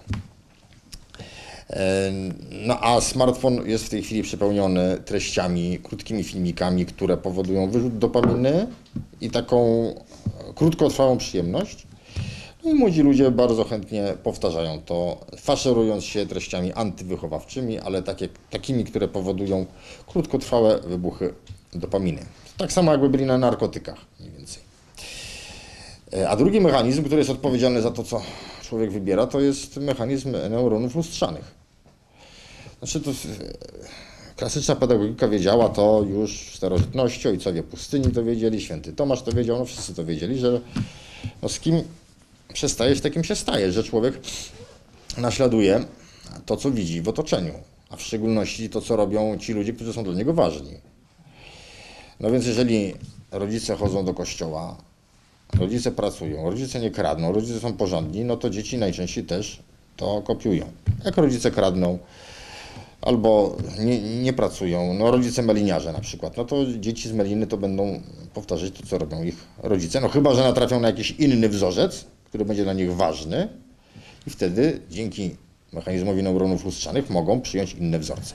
No a smartfon jest w tej chwili przepełniony treściami, krótkimi filmikami, które powodują wyrzut dopaminy i taką krótkotrwałą przyjemność. No i młodzi ludzie bardzo chętnie powtarzają to, faszerując się treściami antywychowawczymi, ale takie, takimi, które powodują krótkotrwałe wybuchy dopaminy. Tak samo jakby byli na narkotykach, mniej więcej. A drugi mechanizm, który jest odpowiedzialny za to, co człowiek wybiera, to jest mechanizm neuronów lustrzanych. Znaczy to Klasyczna pedagogika wiedziała to już w starożytności, ojcowie pustyni to wiedzieli, święty Tomasz to wiedział, no wszyscy to wiedzieli, że no z kim przestajesz, takim się stajesz, że człowiek naśladuje to, co widzi w otoczeniu, a w szczególności to, co robią ci ludzie, którzy są dla niego ważni. No więc jeżeli rodzice chodzą do kościoła, rodzice pracują, rodzice nie kradną, rodzice są porządni, no to dzieci najczęściej też to kopiują. Jak rodzice kradną albo nie, nie pracują, no rodzice meliniarze na przykład, no to dzieci z meliny to będą powtarzać to, co robią ich rodzice, no chyba że natrafią na jakiś inny wzorzec, który będzie dla nich ważny i wtedy dzięki mechanizmowi neuronów lustrzanych mogą przyjąć inne wzorce.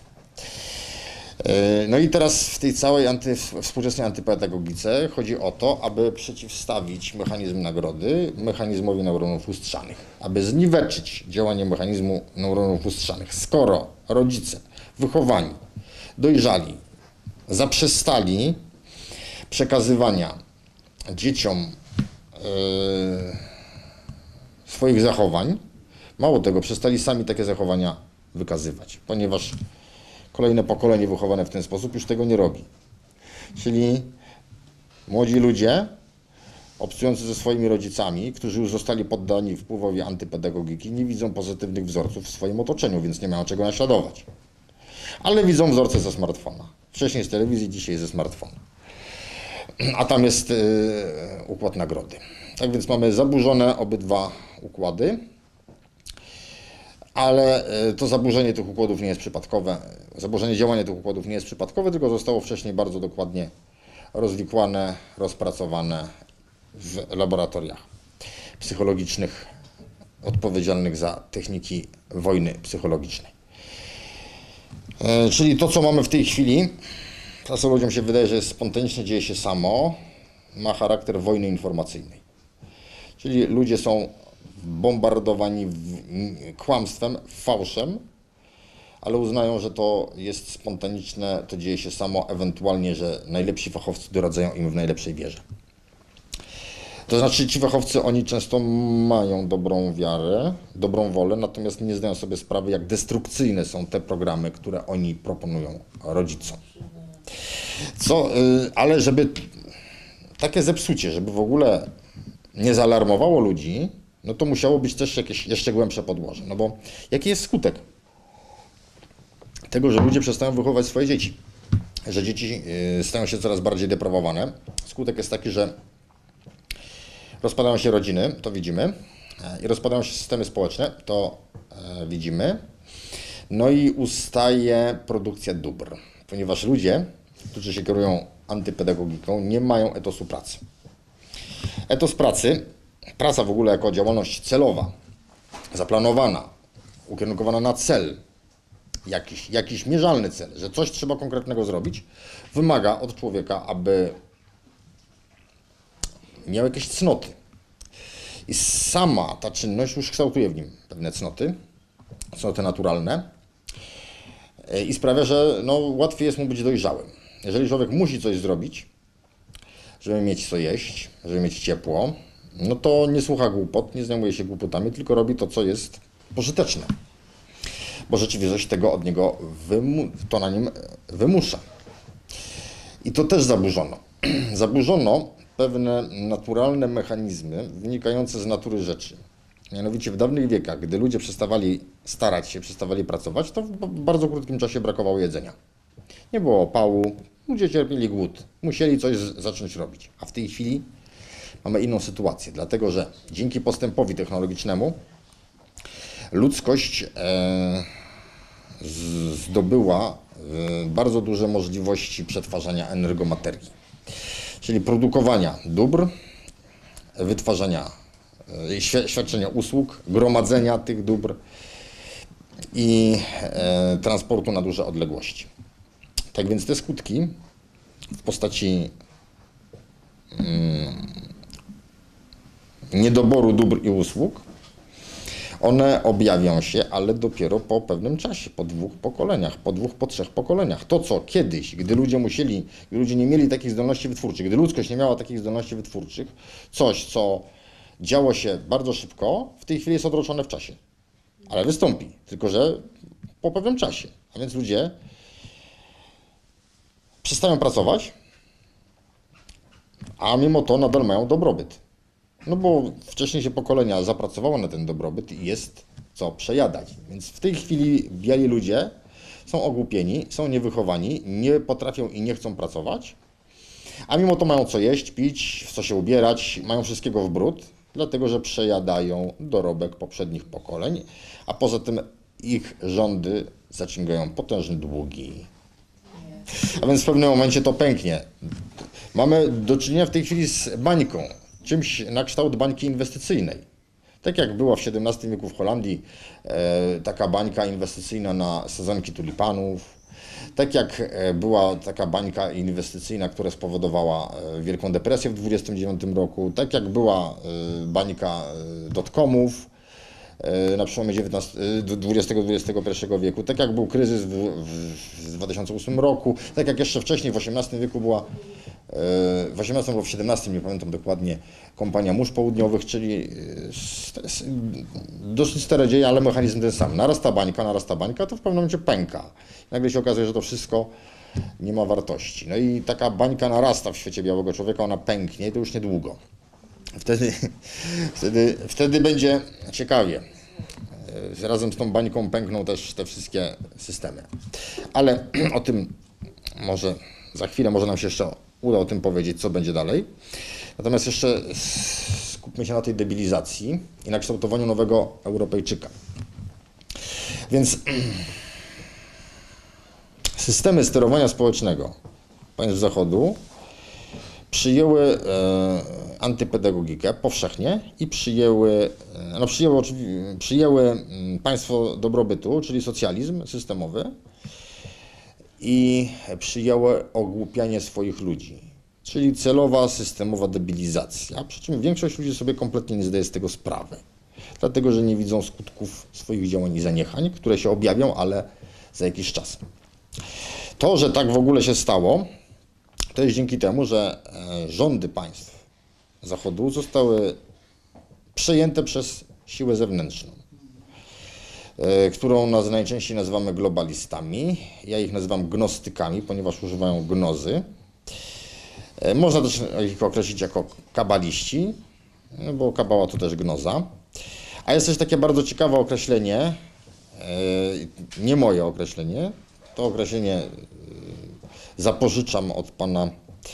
No i teraz w tej całej anty, współczesnej antypedagogice chodzi o to, aby przeciwstawić mechanizm nagrody mechanizmowi neuronów lustrzanych, aby zniweczyć działanie mechanizmu neuronów lustrzanych. Skoro rodzice wychowani, dojrzali, zaprzestali przekazywania dzieciom yy, swoich zachowań, mało tego, przestali sami takie zachowania wykazywać, ponieważ kolejne pokolenie wychowane w ten sposób już tego nie robi. Czyli młodzi ludzie, obcujący ze swoimi rodzicami, którzy już zostali poddani wpływowi antypedagogiki, nie widzą pozytywnych wzorców w swoim otoczeniu, więc nie mają czego naśladować. Ale widzą wzorce ze smartfona. Wcześniej z telewizji, dzisiaj ze smartfona. A tam jest yy, układ nagrody. Tak więc mamy zaburzone obydwa układy. Ale to zaburzenie tych układów nie jest przypadkowe. Zaburzenie działania tych układów nie jest przypadkowe, tylko zostało wcześniej bardzo dokładnie rozwikłane, rozpracowane w laboratoriach psychologicznych odpowiedzialnych za techniki wojny psychologicznej. Czyli to, co mamy w tej chwili, to co ludziom się wydaje, że jest spontaniczne, dzieje się samo, ma charakter wojny informacyjnej. Czyli ludzie są bombardowani kłamstwem, fałszem, ale uznają, że to jest spontaniczne, to dzieje się samo, ewentualnie, że najlepsi fachowcy doradzają im w najlepszej wierze. To znaczy ci fachowcy, oni często mają dobrą wiarę, dobrą wolę, natomiast nie zdają sobie sprawy, jak destrukcyjne są te programy, które oni proponują rodzicom. Co, ale żeby takie zepsucie, żeby w ogóle nie zaalarmowało ludzi, no to musiało być też jakieś jeszcze głębsze podłoże. No bo jaki jest skutek tego, że ludzie przestają wychowywać swoje dzieci? Że dzieci stają się coraz bardziej deprawowane. Skutek jest taki, że rozpadają się rodziny, to widzimy, i rozpadają się systemy społeczne, to widzimy. No i ustaje produkcja dóbr, ponieważ ludzie, którzy się kierują antypedagogiką, nie mają etosu pracy. Etos pracy, praca w ogóle jako działalność celowa, zaplanowana, ukierunkowana na cel, jakiś, jakiś mierzalny cel, że coś trzeba konkretnego zrobić, wymaga od człowieka, aby miał jakieś cnoty. I sama ta czynność już kształtuje w nim pewne cnoty, cnoty naturalne i sprawia, że no, łatwiej jest mu być dojrzałym. Jeżeli człowiek musi coś zrobić, żeby mieć co jeść, żeby mieć ciepło, no to nie słucha głupot, nie zajmuje się głupotami, tylko robi to, co jest pożyteczne. Bo rzeczywistość tego od niego wymu- to na nim wymusza. I to też zaburzono. Zaburzono pewne naturalne mechanizmy wynikające z natury rzeczy. Mianowicie w dawnych wiekach, gdy ludzie przestawali starać się, przestawali pracować, to w bardzo krótkim czasie brakowało jedzenia. Nie było opału, ludzie cierpieli głód, musieli coś z- zacząć robić. A w tej chwili mamy inną sytuację, dlatego że dzięki postępowi technologicznemu ludzkość e, z- zdobyła e, bardzo duże możliwości przetwarzania energomaterii, czyli produkowania dóbr, wytwarzania, e, świ- świadczenia usług, gromadzenia tych dóbr i e, transportu na duże odległości. Tak więc te skutki w postaci mm, niedoboru dóbr i usług, one objawią się, ale dopiero po pewnym czasie, po dwóch pokoleniach, po dwóch, po trzech pokoleniach. To, co kiedyś, gdy ludzie musieli, gdy ludzie nie mieli takich zdolności wytwórczych, gdy ludzkość nie miała takich zdolności wytwórczych, coś, co działo się bardzo szybko, w tej chwili jest odroczone w czasie. Ale wystąpi, tylko że po pewnym czasie. A więc ludzie przestają pracować, a mimo to nadal mają dobrobyt. No bo wcześniej się pokolenia zapracowało na ten dobrobyt i jest co przejadać. Więc w tej chwili biali ludzie są ogłupieni, są niewychowani, nie potrafią i nie chcą pracować, a mimo to mają co jeść, pić, w co się ubierać, mają wszystkiego w bród, dlatego że przejadają dorobek poprzednich pokoleń, a poza tym ich rządy zaciągają potężne długi. A więc w pewnym momencie to pęknie. Mamy do czynienia w tej chwili z bańką, czymś na kształt bańki inwestycyjnej. Tak jak była w siedemnastym wieku w Holandii e, taka bańka inwestycyjna na sezonki tulipanów, tak jak e, była taka bańka inwestycyjna, która spowodowała e, Wielką Depresję w dwudziestym dziewiątym roku, tak jak była e, bańka e, dotcomów e, na przełomie dwudziestego do dwudziestego pierwszego wieku, tak jak był kryzys w, w, w dwa tysiące ósmym roku, tak jak jeszcze wcześniej w osiemnastym wieku była w osiemnastym albo w siedemnastym, nie pamiętam dokładnie, kompania mórz południowych, czyli dosyć stare dzieje, ale mechanizm ten sam. Narasta bańka, narasta bańka, to w pewnym momencie pęka. Nagle się okazuje, że to wszystko nie ma wartości. No i taka bańka narasta w świecie białego człowieka, ona pęknie i to już niedługo. Wtedy, wtedy, wtedy będzie ciekawie. Razem z tą bańką pękną też te wszystkie systemy. Ale o tym może za chwilę, może nam się jeszcze uda o tym powiedzieć, co będzie dalej. Natomiast jeszcze skupmy się na tej debilizacji i na kształtowaniu nowego Europejczyka. Więc systemy sterowania społecznego państw Zachodu przyjęły e, antypedagogikę powszechnie i przyjęły, no przyjęły, przyjęły państwo dobrobytu, czyli socjalizm systemowy, i przyjęły ogłupianie swoich ludzi, czyli celowa, systemowa debilizacja, przy czym większość ludzi sobie kompletnie nie zdaje z tego sprawy, dlatego że nie widzą skutków swoich działań i zaniechań, które się objawią, ale za jakiś czas. To, że tak w ogóle się stało, to jest dzięki temu, że rządy państw Zachodu zostały przejęte przez siłę zewnętrzną, którą nas najczęściej nazywamy globalistami. Ja ich nazywam gnostykami, ponieważ używają gnozy. Można też ich określić jako kabaliści, bo kabała to też gnoza. A jest też takie bardzo ciekawe określenie, nie moje określenie, to określenie zapożyczam od pana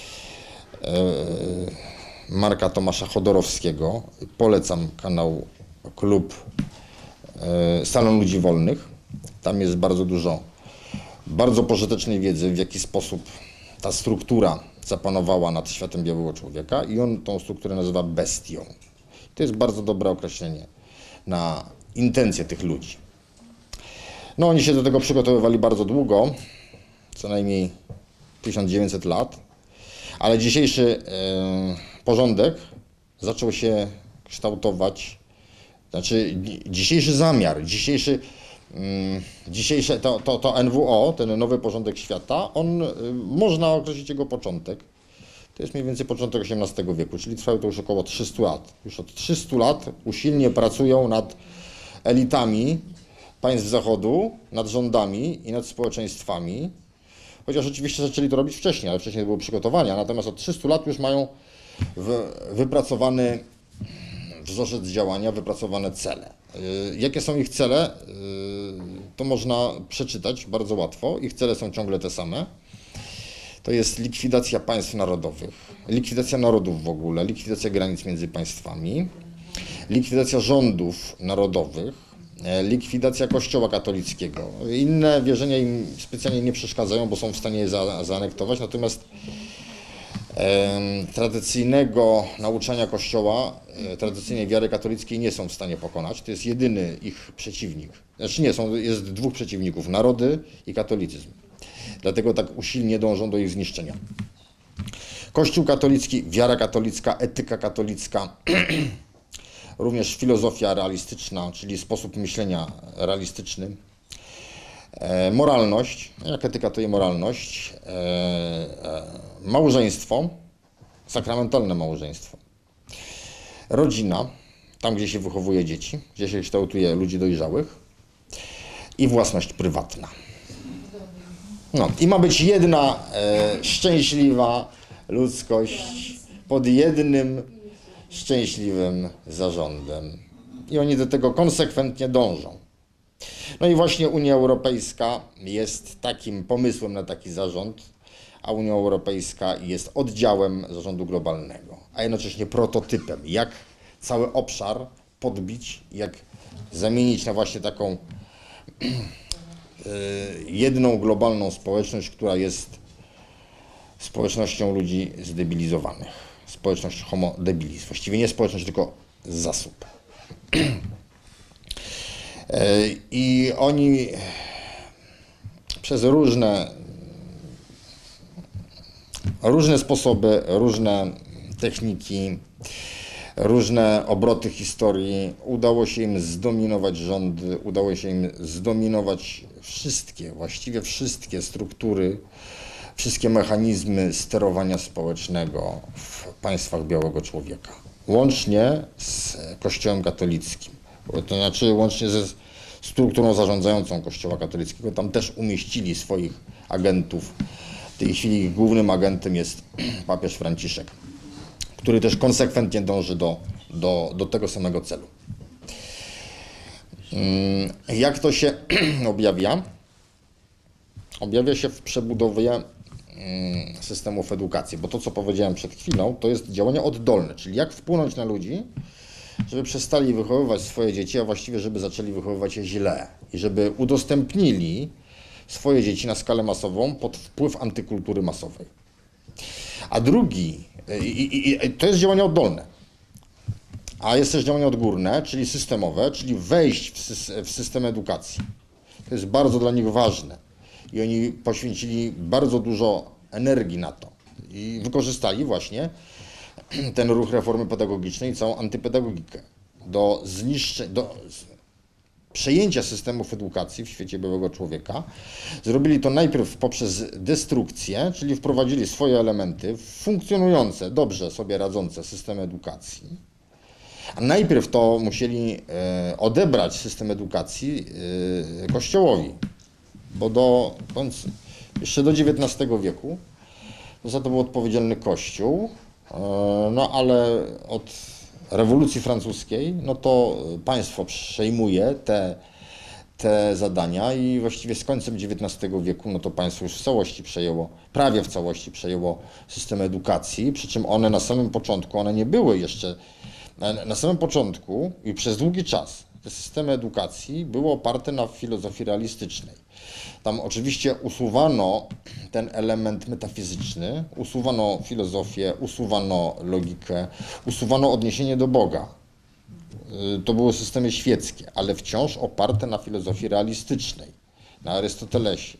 Marka Tomasza Chodorowskiego. Polecam kanał Klub Salon Ludzi Wolnych. Tam jest bardzo dużo bardzo pożytecznej wiedzy, w jaki sposób ta struktura zapanowała nad światem białego człowieka i on tą strukturę nazywa bestią. To jest bardzo dobre określenie na intencje tych ludzi. No oni się do tego przygotowywali bardzo długo, co najmniej tysiąc dziewięćset lat, ale dzisiejszy e, porządek zaczął się kształtować. Znaczy dzisiejszy zamiar, dzisiejszy, mm, dzisiejsze to, to, to N W O, ten nowy porządek świata, on, y, można określić jego początek. To jest mniej więcej początek osiemnastego wieku, czyli trwało to już około trzystu lat. Już od trzystu lat usilnie pracują nad elitami państw Zachodu, nad rządami i nad społeczeństwami. Chociaż oczywiście zaczęli to robić wcześniej, ale wcześniej były przygotowania. Natomiast od trzystu lat już mają w, wypracowany wzorzec działania, wypracowane cele. Jakie są ich cele? To można przeczytać bardzo łatwo. Ich cele są ciągle te same. To jest likwidacja państw narodowych, likwidacja narodów w ogóle, likwidacja granic między państwami, likwidacja rządów narodowych, likwidacja Kościoła katolickiego. Inne wierzenia im specjalnie nie przeszkadzają, bo są w stanie je za, zaanektować, natomiast tradycyjnego nauczania Kościoła, tradycyjnej wiary katolickiej nie są w stanie pokonać. To jest jedyny ich przeciwnik. Znaczy nie, są, jest dwóch przeciwników, narody i katolicyzm. Dlatego tak usilnie dążą do ich zniszczenia. Kościół katolicki, wiara katolicka, etyka katolicka, również filozofia realistyczna, czyli sposób myślenia realistyczny, e, moralność, jak etyka to i moralność, e, e, małżeństwo, sakramentalne małżeństwo, rodzina, tam gdzie się wychowuje dzieci, gdzie się kształtuje ludzi dojrzałych i własność prywatna. No i ma być jedna e, szczęśliwa ludzkość pod jednym szczęśliwym zarządem. I oni do tego konsekwentnie dążą. No i właśnie Unia Europejska jest takim pomysłem na taki zarząd, a Unia Europejska jest oddziałem zarządu globalnego, a jednocześnie prototypem, jak cały obszar podbić, jak zamienić na właśnie taką jedną globalną społeczność, która jest społecznością ludzi zdebilizowanych. Społeczność homo debilis. Właściwie nie społeczność, tylko zasób. I oni przez różne, różne sposoby, różne techniki, różne obroty historii udało się im zdominować rządy, udało się im zdominować wszystkie, właściwie wszystkie struktury, wszystkie mechanizmy sterowania społecznego w państwach białego człowieka. Łącznie z Kościołem katolickim, to znaczy łącznie ze strukturą zarządzającą Kościoła katolickiego. Tam też umieścili swoich agentów. W tej chwili ich głównym agentem jest papież Franciszek, który też konsekwentnie dąży do, do, do tego samego celu. Jak to się objawia? Objawia się w przebudowie systemów edukacji, bo to, co powiedziałem przed chwilą, to jest działanie oddolne, czyli jak wpłynąć na ludzi, żeby przestali wychowywać swoje dzieci, a właściwie, żeby zaczęli wychowywać je źle i żeby udostępnili swoje dzieci na skalę masową pod wpływ antykultury masowej. A drugi, i, i, i, to jest działanie oddolne, a jest też działanie odgórne, czyli systemowe, czyli wejść w, sy w system edukacji. To jest bardzo dla nich ważne i oni poświęcili bardzo dużo energii na to i wykorzystali właśnie ten ruch reformy pedagogicznej i całą antypedagogikę do zniszczenia, do przejęcia systemów edukacji w świecie białego człowieka. Zrobili to najpierw poprzez destrukcję, czyli wprowadzili swoje elementy funkcjonujące, dobrze sobie radzące systemy edukacji. A najpierw to musieli e, odebrać system edukacji e, Kościołowi, bo do końca, jeszcze do dziewiętnastego wieku za to był odpowiedzialny Kościół, e, no ale od rewolucji francuskiej, no to państwo przejmuje te, te zadania i właściwie z końcem dziewiętnastego wieku, no to państwo już w całości przejęło, prawie w całości przejęło system edukacji, przy czym one na samym początku, one nie były jeszcze, na, na samym początku i przez długi czas te systemy edukacji były oparte na filozofii realistycznej. Tam oczywiście usuwano ten element metafizyczny, usuwano filozofię, usuwano logikę, usuwano odniesienie do Boga. To były systemy świeckie, ale wciąż oparte na filozofii realistycznej, na Arystotelesie.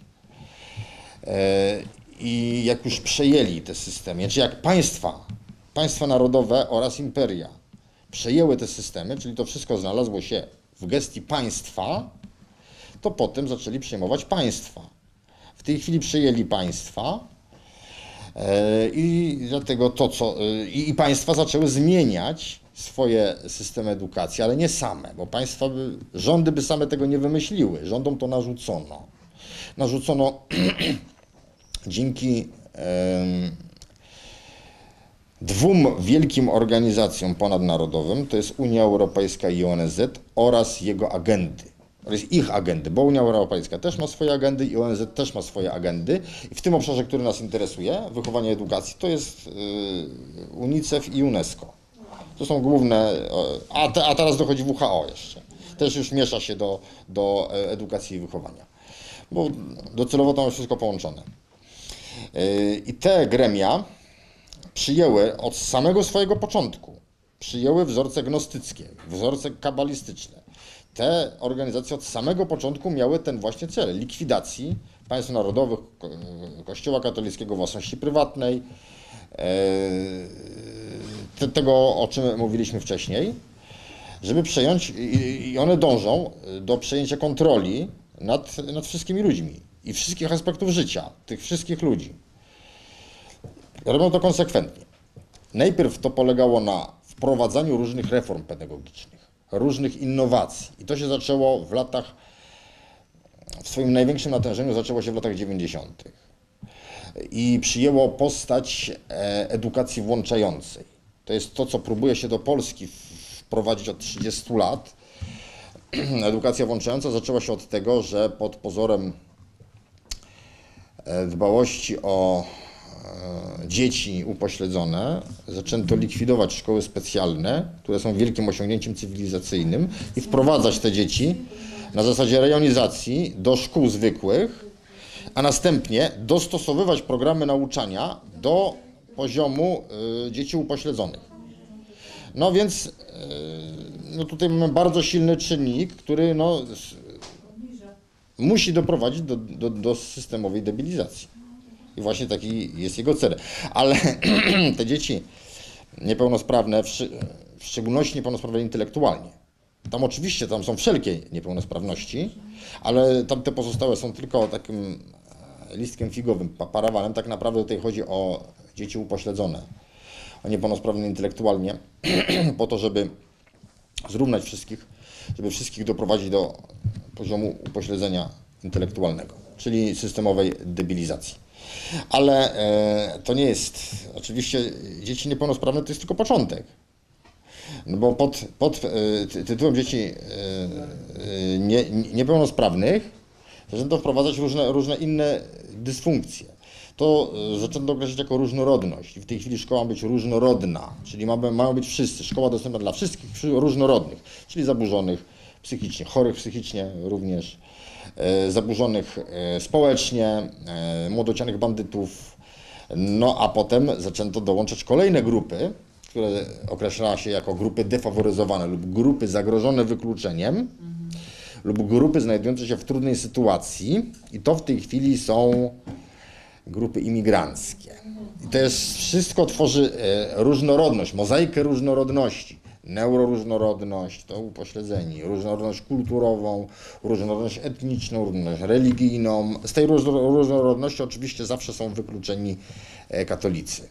I jak już przejęli te systemy, znaczy jak państwa, państwa narodowe oraz imperia przejęły te systemy, czyli to wszystko znalazło się w gestii państwa, to potem zaczęli przejmować państwa. W tej chwili przejęli państwa yy, i dlatego to, co yy, i państwa zaczęły zmieniać swoje systemy edukacji, ale nie same, bo państwa, by, rządy by same tego nie wymyśliły. Rządom to narzucono. Narzucono dzięki yy, dwóm wielkim organizacjom ponadnarodowym, to jest Unia Europejska i O N Z oraz jego agendy. To jest ich agendy, bo Unia Europejska też ma swoje agendy i O N Z też ma swoje agendy. I w tym obszarze, który nas interesuje, wychowanie edukacji, to jest yy, UNICEF i UNESCO. To są główne, a, te, a teraz dochodzi W H O jeszcze. Też już miesza się do, do edukacji i wychowania, bo docelowo tam jest wszystko połączone. Yy, I te gremia przyjęły od samego swojego początku, przyjęły wzorce gnostyckie, wzorce kabalistyczne. Te organizacje od samego początku miały ten właśnie cel, likwidacji państw narodowych, Kościoła katolickiego, własności prywatnej, te, tego, o czym mówiliśmy wcześniej, żeby przejąć, i one dążą do przejęcia kontroli nad, nad wszystkimi ludźmi i wszystkich aspektów życia, tych wszystkich ludzi. Robią to konsekwentnie. Najpierw to polegało na wprowadzaniu różnych reform pedagogicznych, różnych innowacji. I to się zaczęło w latach w swoim największym natężeniu zaczęło się w latach dziewięćdziesiątych i przyjęło postać edukacji włączającej. To jest to, co próbuje się do Polski wprowadzić od trzydziestu lat. Edukacja włączająca zaczęła się od tego, że pod pozorem dbałości o dzieci upośledzone zaczęto likwidować szkoły specjalne, które są wielkim osiągnięciem cywilizacyjnym, i wprowadzać te dzieci na zasadzie rejonizacji do szkół zwykłych, a następnie dostosowywać programy nauczania do poziomu y, dzieci upośledzonych. No więc y, no tutaj mamy bardzo silny czynnik, który no, musi doprowadzić do, do, do systemowej debilizacji. I właśnie taki jest jego cel. Ale te dzieci niepełnosprawne, w, w szczególności niepełnosprawne intelektualnie, tam oczywiście tam są wszelkie niepełnosprawności, ale tam te pozostałe są tylko takim listkiem figowym, parawanem. Tak naprawdę tutaj chodzi o dzieci upośledzone, o niepełnosprawne intelektualnie, po to, żeby zrównać wszystkich, żeby wszystkich doprowadzić do poziomu upośledzenia intelektualnego, czyli systemowej debilizacji. Ale e, to nie jest, oczywiście dzieci niepełnosprawne to jest tylko początek. No bo pod, pod e, tytułem dzieci e, e, nie, niepełnosprawnych zaczęto wprowadzać różne, różne inne dysfunkcje. To e, zaczęto określać jako różnorodność. I w tej chwili szkoła ma być różnorodna, czyli ma, mają być wszyscy. Szkoła dostępna dla wszystkich różnorodnych, czyli zaburzonych psychicznie, chorych psychicznie również, e, zaburzonych e, społecznie, e, młodocianych bandytów. No a potem zaczęto dołączać kolejne grupy, które określała się jako grupy defaworyzowane lub grupy zagrożone wykluczeniem, mhm. lub grupy znajdujące się w trudnej sytuacji, i to w tej chwili są grupy imigranckie. I to jest wszystko tworzy e, różnorodność, mozaikę różnorodności. Neuroróżnorodność, to upośledzeni, różnorodność kulturową, różnorodność etniczną, różnorodność religijną. Z tej różnorodności oczywiście zawsze są wykluczeni e, katolicy.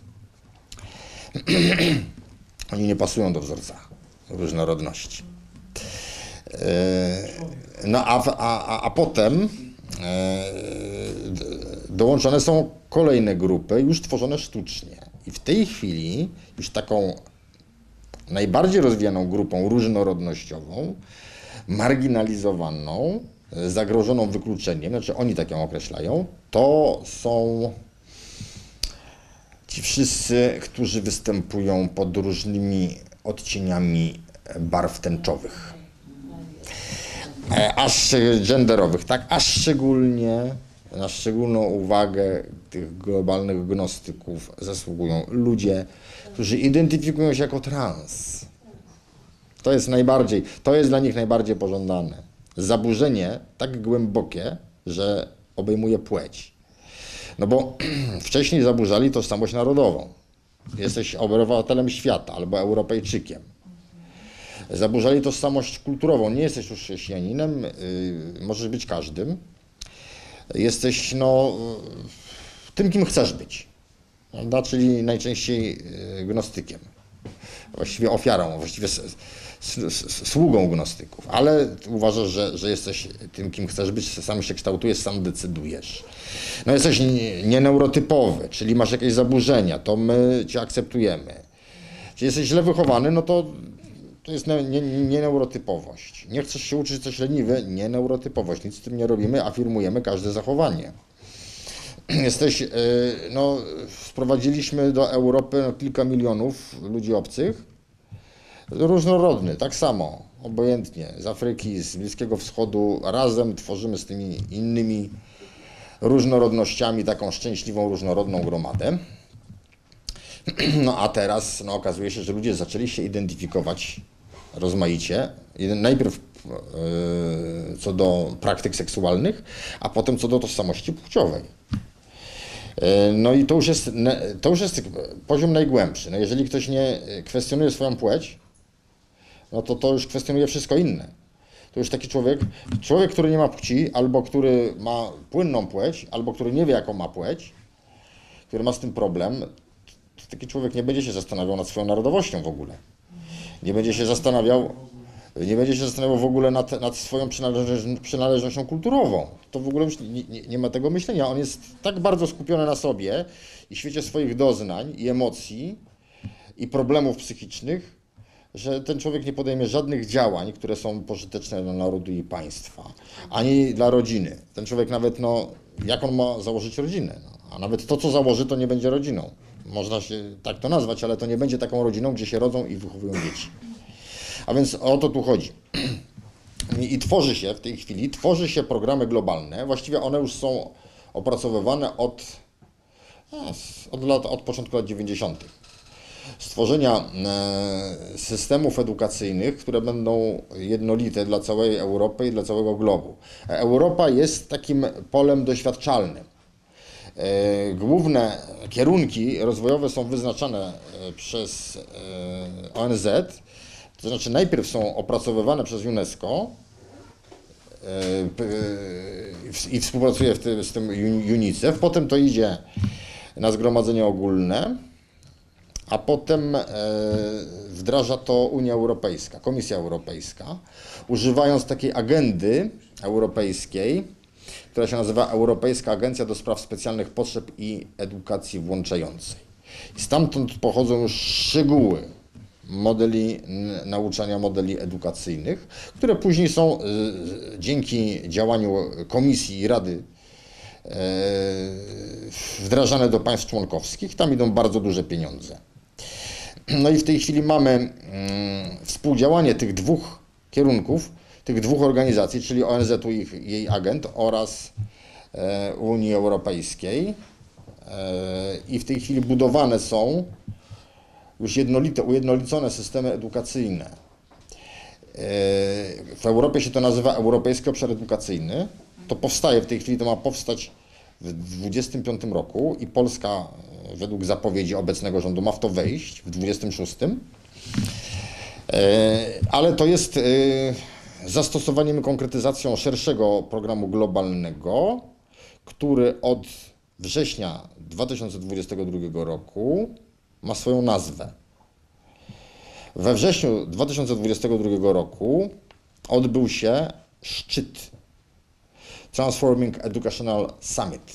Oni nie pasują do wzorca różnorodności. No a, a, a potem dołączone są kolejne grupy, już tworzone sztucznie. I w tej chwili już taką najbardziej rozwijaną grupą różnorodnościową, marginalizowaną, zagrożoną wykluczeniem, znaczy oni tak ją określają, to są ci wszyscy, którzy występują pod różnymi odcieniami barw tęczowych, aż genderowych, tak, a szczególnie na szczególną uwagę tych globalnych gnostyków zasługują ludzie, którzy identyfikują się jako trans. To jest najbardziej, to jest dla nich najbardziej pożądane. Zaburzenie tak głębokie, że obejmuje płeć. No bo wcześniej zaburzali tożsamość narodową. Jesteś obywatelem świata albo Europejczykiem. Zaburzali tożsamość kulturową. Nie jesteś już chrześcijaninem, yy, możesz być każdym. Jesteś no, tym, kim chcesz być. Prawda? Czyli najczęściej yy, gnostykiem. Właściwie ofiarą, właściwie s, s, s, sługą gnostyków. Ale uważasz, że, że jesteś tym, kim chcesz być, sam się kształtujesz, sam decydujesz. No jesteś nieneurotypowy, czyli masz jakieś zaburzenia, to my cię akceptujemy. Jeśli jesteś źle wychowany, no to to jest nieneurotypowość. Nie chcesz się uczyć, coś leniwy, nieneurotypowość. Nic z tym nie robimy, afirmujemy każde zachowanie. Jesteś, no, sprowadziliśmy do Europy no, kilka milionów ludzi obcych, różnorodny, tak samo, obojętnie, z Afryki, z Bliskiego Wschodu, razem tworzymy z tymi innymi różnorodnościami taką szczęśliwą, różnorodną gromadę. No a teraz no, okazuje się, że ludzie zaczęli się identyfikować rozmaicie. Najpierw yy, co do praktyk seksualnych, a potem co do tożsamości płciowej. Yy, no i to już jest, to już jest poziom najgłębszy. No, jeżeli ktoś nie kwestionuje swoją płeć, no to to już kwestionuje wszystko inne. To już taki człowiek, człowiek, który nie ma płci, albo który ma płynną płeć, albo który nie wie, jaką ma płeć, który ma z tym problem, taki człowiek nie będzie się zastanawiał nad swoją narodowością w ogóle. Nie będzie się zastanawiał, nie będzie się zastanawiał w ogóle nad, nad swoją przynależnością, przynależnością kulturową. To w ogóle nie, nie, nie ma tego myślenia. On jest tak bardzo skupiony na sobie i świecie swoich doznań i emocji i problemów psychicznych, że ten człowiek nie podejmie żadnych działań, które są pożyteczne dla narodu i państwa, ani dla rodziny. Ten człowiek nawet, no, jak on ma założyć rodzinę? No, a nawet to, co założy, to nie będzie rodziną. Można się tak to nazwać, ale to nie będzie taką rodziną, gdzie się rodzą i wychowują dzieci. A więc o to tu chodzi. I tworzy się w tej chwili, tworzy się programy globalne, właściwie one już są opracowywane od, od, lat, od początku lat dziewięćdziesiątych. Stworzenia systemów edukacyjnych, które będą jednolite dla całej Europy i dla całego globu. Europa jest takim polem doświadczalnym. Główne kierunki rozwojowe są wyznaczane przez O N Z, to znaczy najpierw są opracowywane przez UNESCO i współpracuje w tym, z tym UNICEF, potem to idzie na zgromadzenie ogólne, a potem wdraża to Unia Europejska, Komisja Europejska, używając takiej agendy europejskiej, która się nazywa Europejska Agencja do Spraw Specjalnych Potrzeb i Edukacji Włączającej. I stamtąd pochodzą już szczegóły modeli nauczania, modeli edukacyjnych, które później są dzięki działaniu Komisji i Rady wdrażane do państw członkowskich. Tam idą bardzo duże pieniądze. No i w tej chwili mamy współdziałanie tych dwóch kierunków, tych dwóch organizacji, czyli O N Z-u i jej agent oraz Unii Europejskiej. I w tej chwili budowane są już jednolite, ujednolicone systemy edukacyjne. W Europie się to nazywa Europejski Obszar Edukacyjny. To powstaje w tej chwili, to ma powstać w dwudziestym piątym roku i Polska według zapowiedzi obecnego rządu ma w to wejść w dwudziestym szóstym. Ale to jest zastosowaniem i konkretyzacją szerszego programu globalnego, który od września dwa tysiące dwudziestego drugiego roku ma swoją nazwę. We wrześniu dwa tysiące dwudziestego drugiego roku odbył się szczyt Transforming Educational Summit,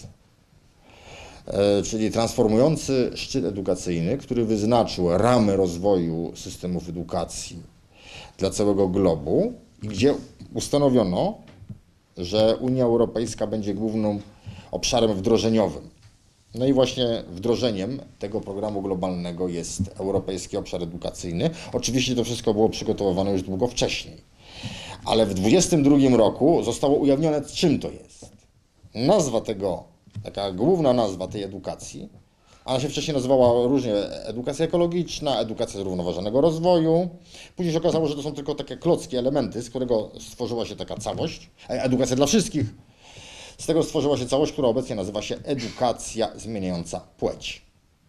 czyli transformujący szczyt edukacyjny, który wyznaczył ramy rozwoju systemów edukacji dla całego globu i gdzie ustanowiono, że Unia Europejska będzie głównym obszarem wdrożeniowym. No i właśnie wdrożeniem tego programu globalnego jest Europejski Obszar Edukacyjny. Oczywiście to wszystko było przygotowywane już długo wcześniej. Ale w dwudziestym drugim roku zostało ujawnione, czym to jest. Nazwa tego, taka główna nazwa tej edukacji, ona się wcześniej nazywała różnie edukacja ekologiczna, edukacja zrównoważonego rozwoju. Później się okazało, że to są tylko takie klocki, elementy, z którego stworzyła się taka całość, edukacja dla wszystkich. Z tego stworzyła się całość, która obecnie nazywa się edukacja zmieniająca płeć.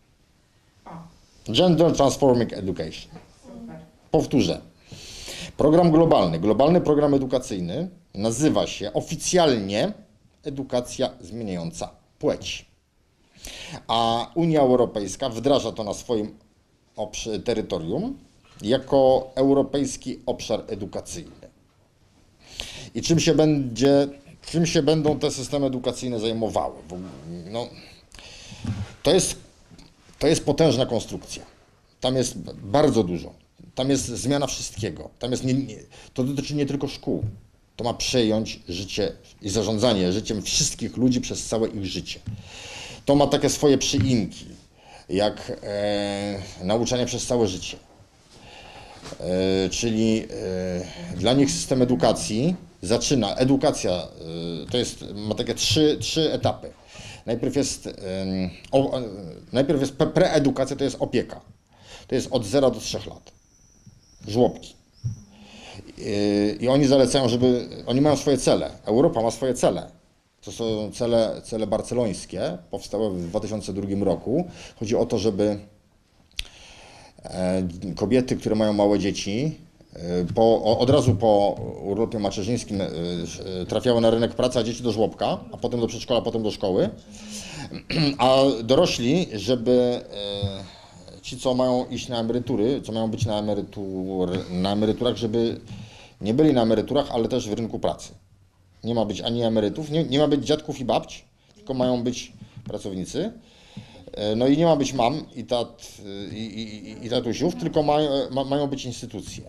Gender Transforming Education. Powtórzę. Program globalny, globalny program edukacyjny nazywa się oficjalnie edukacja zmieniająca płeć. A Unia Europejska wdraża to na swoim terytorium jako Europejski Obszar Edukacyjny. I czym się będzie, czym się będą te systemy edukacyjne zajmowały? No, to jest, to jest potężna konstrukcja. Tam jest bardzo dużo. Tam jest zmiana wszystkiego. Tam jest nie, nie, to dotyczy nie tylko szkół. To ma przejąć życie i zarządzanie życiem wszystkich ludzi przez całe ich życie. To ma takie swoje przyimki, jak e, nauczanie przez całe życie. E, czyli e, dla nich system edukacji zaczyna, edukacja e, to jest, ma takie trzy, trzy etapy. Najpierw jest, e, o, najpierw jest preedukacja, to jest opieka. To jest od zera do trzech lat. Żłobki. I oni zalecają, żeby, oni mają swoje cele, Europa ma swoje cele. To są cele, cele barcelońskie, powstałe w dwa tysiące drugim roku. Chodzi o to, żeby kobiety, które mają małe dzieci, po, od razu po urlopie macierzyńskim trafiały na rynek pracy, a dzieci do żłobka, a potem do przedszkola, a potem do szkoły. A dorośli, żeby ci, co mają iść na emerytury, co mają być na, emerytur, na emeryturach, żeby nie byli na emeryturach, ale też w rynku pracy. Nie ma być ani emerytów, nie, nie ma być dziadków i babć, tylko mają być pracownicy. No i nie ma być mam i, tat, i, i, i tatusiów, tylko ma, ma, mają być instytucje.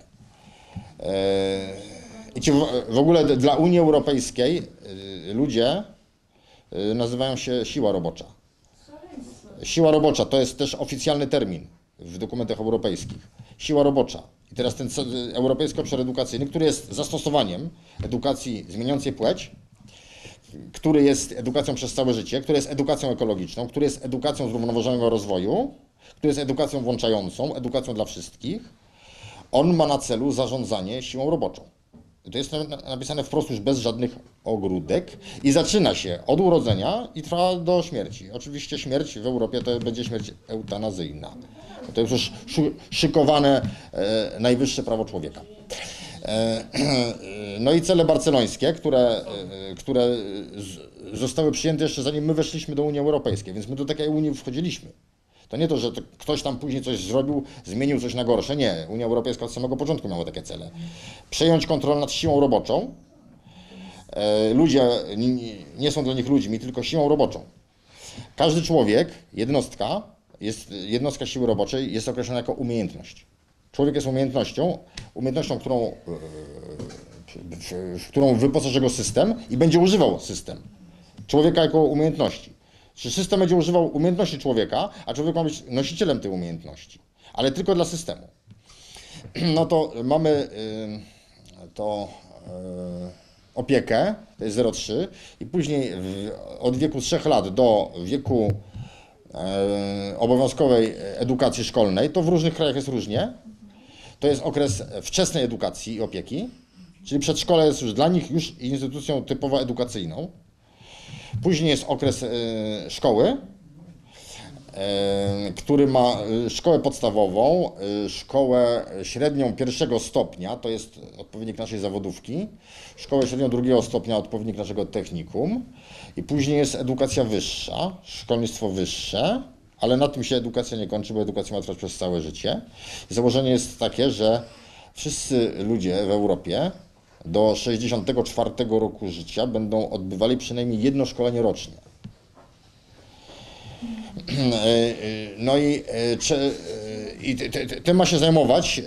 I ci w, w ogóle dla Unii Europejskiej ludzie nazywają się siła robocza. Siła robocza to jest też oficjalny termin w dokumentach europejskich. Siła robocza. I teraz ten Europejski Obszar Edukacyjny, który jest zastosowaniem edukacji zmieniającej płeć, który jest edukacją przez całe życie, który jest edukacją ekologiczną, który jest edukacją zrównoważonego rozwoju, który jest edukacją włączającą, edukacją dla wszystkich, on ma na celu zarządzanie siłą roboczą. To jest napisane wprost już bez żadnych ogródek i zaczyna się od urodzenia i trwa do śmierci. Oczywiście śmierć w Europie to będzie śmierć eutanazyjna. To jest już szykowane e, najwyższe prawo człowieka. E, no i cele barcelońskie, które, e, które z, zostały przyjęte jeszcze zanim my weszliśmy do Unii Europejskiej, więc my do takiej Unii wchodziliśmy. To nie to, że to ktoś tam później coś zrobił, zmienił coś na gorsze. Nie. Unia Europejska od samego początku miała takie cele. Przejąć kontrolę nad siłą roboczą. E, ludzie nie, nie są dla nich ludźmi, tylko siłą roboczą. Każdy człowiek, jednostka, jest, jednostka siły roboczej jest określona jako umiejętność. Człowiek jest umiejętnością, umiejętnością, którą, e, w, w którą wyposaży go system i będzie używał system. Człowieka jako umiejętności. Czy system będzie używał umiejętności człowieka, a człowiek ma być nosicielem tej umiejętności, ale tylko dla systemu. No to mamy y, to y, opiekę, to jest zero przecinek trzy i później w, od wieku trzech lat do wieku y, obowiązkowej edukacji szkolnej, to w różnych krajach jest różnie. To jest okres wczesnej edukacji i opieki, czyli przedszkole jest już dla nich już instytucją typowo edukacyjną. Później jest okres y, szkoły, y, który ma szkołę podstawową, y, szkołę średnią pierwszego stopnia, to jest odpowiednik naszej zawodówki, szkołę średnią drugiego stopnia, odpowiednik naszego technikum i później jest edukacja wyższa, szkolnictwo wyższe, ale na tym się edukacja nie kończy, bo edukacja ma trwać przez całe życie. I założenie jest takie, że wszyscy ludzie w Europie do sześćdziesiątego czwartego roku życia będą odbywali przynajmniej jedno szkolenie rocznie. No i, i tym ma się zajmować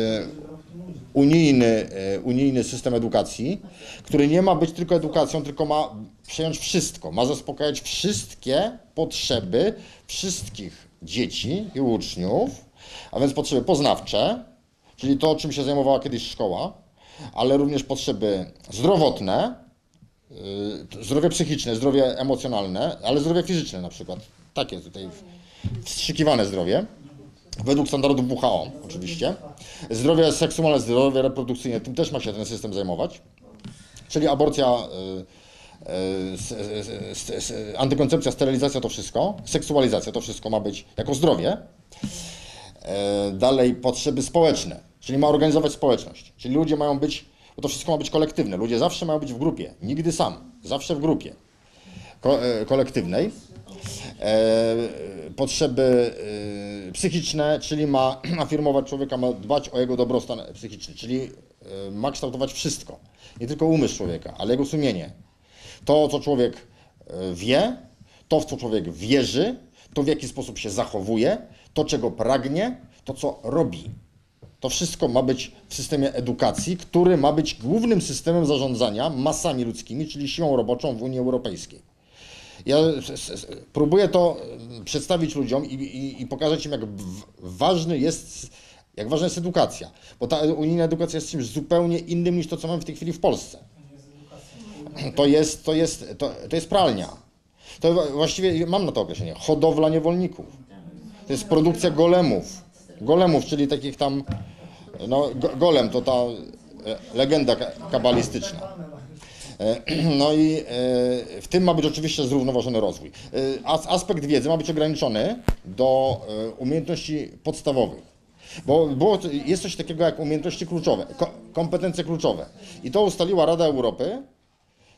unijny, unijny system edukacji, który nie ma być tylko edukacją, tylko ma przejąć wszystko, ma zaspokajać wszystkie potrzeby wszystkich dzieci i uczniów, a więc potrzeby poznawcze, czyli to, czym się zajmowała kiedyś szkoła, ale również potrzeby zdrowotne, yy, zdrowie psychiczne, zdrowie emocjonalne, ale zdrowie fizyczne na przykład. Takie tutaj wstrzykiwane zdrowie, według standardów W H O oczywiście. Zdrowie seksualne, zdrowie reprodukcyjne, tym też ma się ten system zajmować. Czyli aborcja, yy, yy, s, s, antykoncepcja, sterylizacja, to wszystko, seksualizacja, to wszystko ma być jako zdrowie. Yy, dalej potrzeby społeczne. Czyli ma organizować społeczność. Czyli ludzie mają być, bo to wszystko ma być kolektywne. Ludzie zawsze mają być w grupie, nigdy sam, zawsze w grupie ko e, kolektywnej. E, potrzeby e, psychiczne, czyli ma afirmować człowieka, ma dbać o jego dobrostan psychiczny, czyli e, ma kształtować wszystko. Nie tylko umysł człowieka, ale jego sumienie. To, co człowiek e, wie, to, w co człowiek wierzy, to, w jaki sposób się zachowuje, to, czego pragnie, to, co robi. To wszystko ma być w systemie edukacji, który ma być głównym systemem zarządzania masami ludzkimi, czyli siłą roboczą w Unii Europejskiej. Ja próbuję to przedstawić ludziom i, i, i pokazać im, jak ważny jest, jak ważna jest edukacja. Bo ta unijna edukacja jest czymś zupełnie innym niż to, co mamy w tej chwili w Polsce. To jest, to jest, to, to jest pralnia. To właściwie mam na to określenie. Hodowla niewolników. To jest produkcja golemów. Golemów, czyli takich tam, no golem to ta legenda kabalistyczna. No i w tym ma być oczywiście zrównoważony rozwój. Aspekt wiedzy ma być ograniczony do umiejętności podstawowych, bo było, jest coś takiego jak umiejętności kluczowe, kompetencje kluczowe i to ustaliła Rada Europy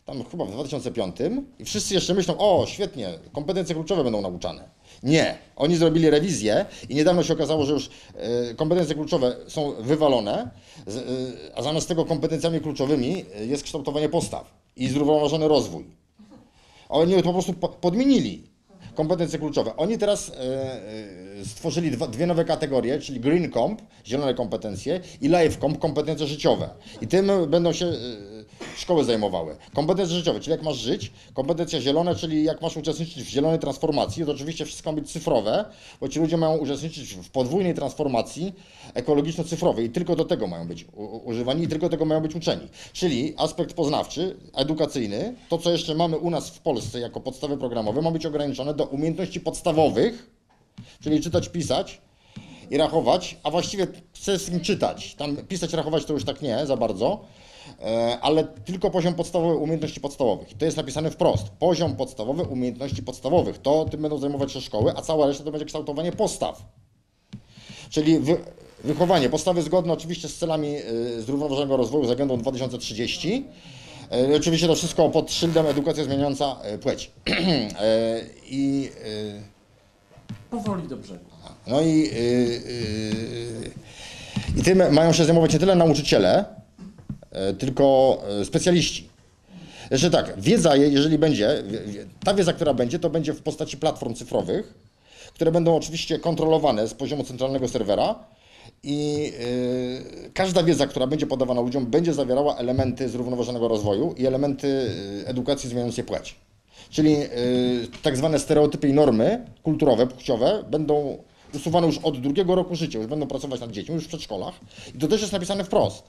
tam chyba w dwa tysiące piątym i wszyscy jeszcze myślą, o świetnie, kompetencje kluczowe będą nauczane. Nie, oni zrobili rewizję i niedawno się okazało, że już y, kompetencje kluczowe są wywalone, z, y, a zamiast tego kompetencjami kluczowymi jest kształtowanie postaw i zrównoważony rozwój. Oni to po prostu po, podmienili kompetencje kluczowe. Oni teraz y, y, stworzyli dwa, dwie nowe kategorie, czyli Green Comp, zielone kompetencje i Life Comp, kompetencje życiowe. I tym będą się y, szkoły zajmowały. Kompetencje życiowe, czyli jak masz żyć, kompetencja zielone, czyli jak masz uczestniczyć w zielonej transformacji, to oczywiście wszystko ma być cyfrowe, bo ci ludzie mają uczestniczyć w podwójnej transformacji ekologiczno-cyfrowej i tylko do tego mają być u, używani i tylko tego mają być uczeni. Czyli aspekt poznawczy, edukacyjny, to co jeszcze mamy u nas w Polsce jako podstawy programowe, ma być ograniczone do umiejętności podstawowych, czyli czytać, pisać i rachować, a właściwie przede wszystkim czytać. Tam pisać, rachować to już tak nie za bardzo, ale tylko poziom podstawowy umiejętności podstawowych. To jest napisane wprost. Poziom podstawowy umiejętności podstawowych. To tym będą zajmować się szkoły, a cała reszta to będzie kształtowanie postaw. Czyli wy, wychowanie, postawy zgodne oczywiście z celami y, zrównoważonego rozwoju z agendą dwa tysiące trzydzieści. Y, oczywiście to wszystko pod szyldem edukacja zmieniająca y, płeć. y, I y, Powoli do brzegu. no i, y, y, i tym mają się zajmować nie tyle nauczyciele, tylko specjaliści. Jeszcze tak, wiedza, jeżeli będzie, ta wiedza, która będzie, to będzie w postaci platform cyfrowych, które będą oczywiście kontrolowane z poziomu centralnego serwera i yy, każda wiedza, która będzie podawana ludziom, będzie zawierała elementy zrównoważonego rozwoju i elementy edukacji zmieniającej płeć. Czyli yy, tak zwane stereotypy i normy kulturowe, płciowe będą usuwane już od drugiego roku życia, już będą pracować nad dziećmi, już w przedszkolach i to też jest napisane wprost.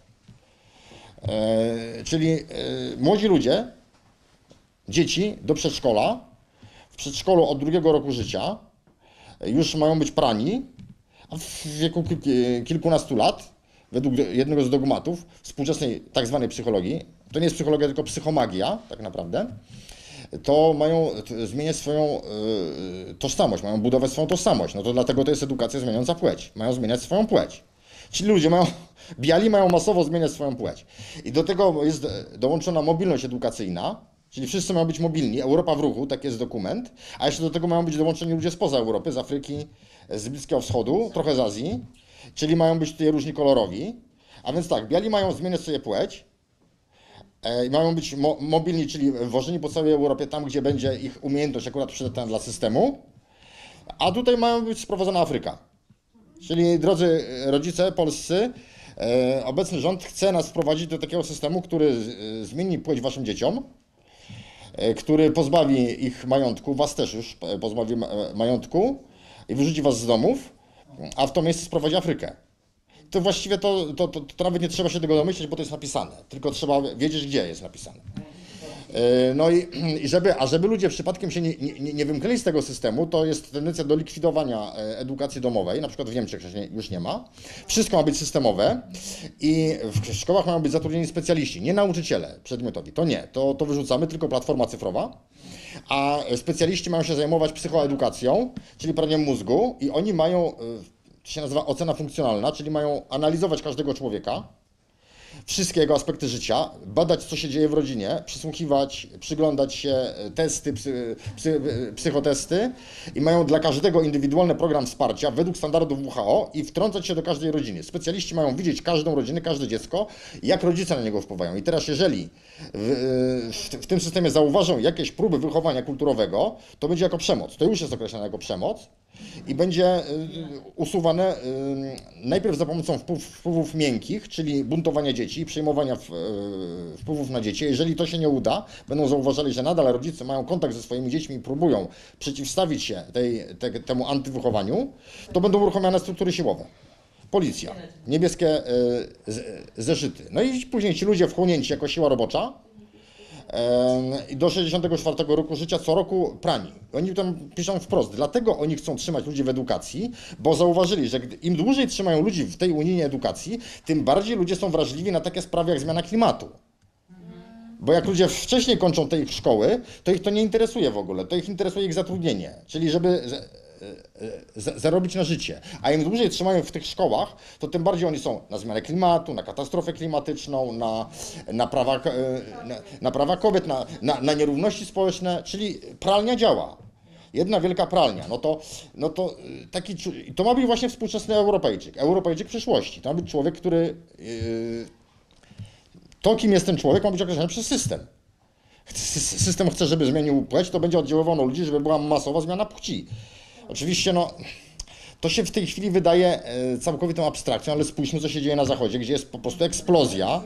E, czyli e, młodzi ludzie, dzieci do przedszkola, w przedszkolu od drugiego roku życia już mają być prani, a w wieku kilku, kilkunastu lat, według jednego z dogmatów współczesnej tak zwanej psychologii, to nie jest psychologia, tylko psychomagia tak naprawdę, to mają zmieniać swoją y, tożsamość, mają budować swoją tożsamość. No to dlatego to jest edukacja zmieniająca płeć. Mają zmieniać swoją płeć. Ci ludzie mają, biali mają masowo zmieniać swoją płeć. I do tego jest dołączona mobilność edukacyjna, czyli wszyscy mają być mobilni. Europa w ruchu, taki jest dokument. A jeszcze do tego mają być dołączeni ludzie spoza Europy, z Afryki, z Bliskiego Wschodu, trochę z Azji. Czyli mają być tutaj różni kolorowi. A więc tak, biali mają zmieniać sobie płeć. I mają być mo mobilni, czyli wożeni po całej Europie, tam gdzie będzie ich umiejętność akurat przydatna dla systemu, a tutaj mają być sprowadzona Afryka. Czyli drodzy rodzice polscy, e, obecny rząd chce nas wprowadzić do takiego systemu, który z, zmieni płeć waszym dzieciom, e, który pozbawi ich majątku, was też już pozbawi majątku i wyrzuci was z domów, a w to miejsce sprowadzi Afrykę. To właściwie to, to, to, to nawet nie trzeba się tego domyśleć, bo to jest napisane, tylko trzeba wiedzieć, gdzie jest napisane. No i, i żeby, a żeby ludzie przypadkiem się nie, nie, nie wymknęli z tego systemu, to jest tendencja do likwidowania edukacji domowej, na przykład w Niemczech już nie ma. Wszystko ma być systemowe i w szkołach mają być zatrudnieni specjaliści, nie nauczyciele przedmiotowi, to nie, to, to wyrzucamy, tylko platforma cyfrowa. A specjaliści mają się zajmować psychoedukacją, czyli praniem mózgu i oni mają, to się nazywa ocena funkcjonalna, czyli mają analizować każdego człowieka, wszystkie jego aspekty życia, badać, co się dzieje w rodzinie, przysłuchiwać, przyglądać się, testy, psy, psy, psychotesty i mają dla każdego indywidualny program wsparcia według standardów W H O i wtrącać się do każdej rodziny. Specjaliści mają widzieć każdą rodzinę, każde dziecko, jak rodzice na niego wpływają. I teraz jeżeli w, w, w tym systemie zauważą jakieś próby wychowania kulturowego, to będzie jako przemoc. To już jest określane jako przemoc i będzie usuwane najpierw za pomocą wpływ, wpływów miękkich, czyli buntowania dzieci, przejmowania wpływów na dzieci. Jeżeli to się nie uda, będą zauważali, że nadal rodzice mają kontakt ze swoimi dziećmi i próbują przeciwstawić się tej, te, temu antywychowaniu, to będą uruchamiane struktury siłowe. Policja, niebieskie zeszyty. No i później ci ludzie wchłonięci jako siła robocza i do sześćdziesiątego czwartego roku życia co roku prani. Oni tam piszą wprost, dlatego oni chcą trzymać ludzi w edukacji, bo zauważyli, że im dłużej trzymają ludzi w tej unijnej edukacji, tym bardziej ludzie są wrażliwi na takie sprawy jak zmiana klimatu. Bo jak ludzie wcześniej kończą te ich szkoły, to ich to nie interesuje w ogóle, to ich interesuje ich zatrudnienie. Czyli żeby e, zarobić na życie. A im dłużej trzymają w tych szkołach, to tym bardziej oni są na zmianę klimatu, na katastrofę klimatyczną, na, na, prawa, e, na, na prawa kobiet, na, na, na nierówności społeczne, czyli pralnia działa. Jedna wielka pralnia, no to, no to taki, to ma być właśnie współczesny Europejczyk, Europejczyk przyszłości. To ma być człowiek, który, yy, to kim jest ten człowiek, ma być określony przez system. System chce, żeby zmienił płeć, to będzie oddziaływał na ludzi, żeby była masowa zmiana płci. Oczywiście, no, to się w tej chwili wydaje całkowitą abstrakcją, ale spójrzmy, co się dzieje na Zachodzie, gdzie jest po prostu eksplozja.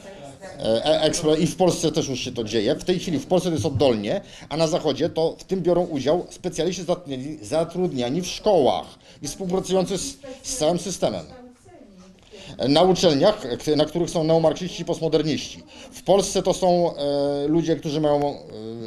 I w Polsce też już się to dzieje. W tej chwili w Polsce to jest oddolnie, a na Zachodzie to w tym biorą udział specjaliści zatrudniani, zatrudniani w szkołach i współpracujący z, z całym systemem. Na uczelniach, na których są neomarksiści i postmoderniści. W Polsce to są e, ludzie, którzy mają... E,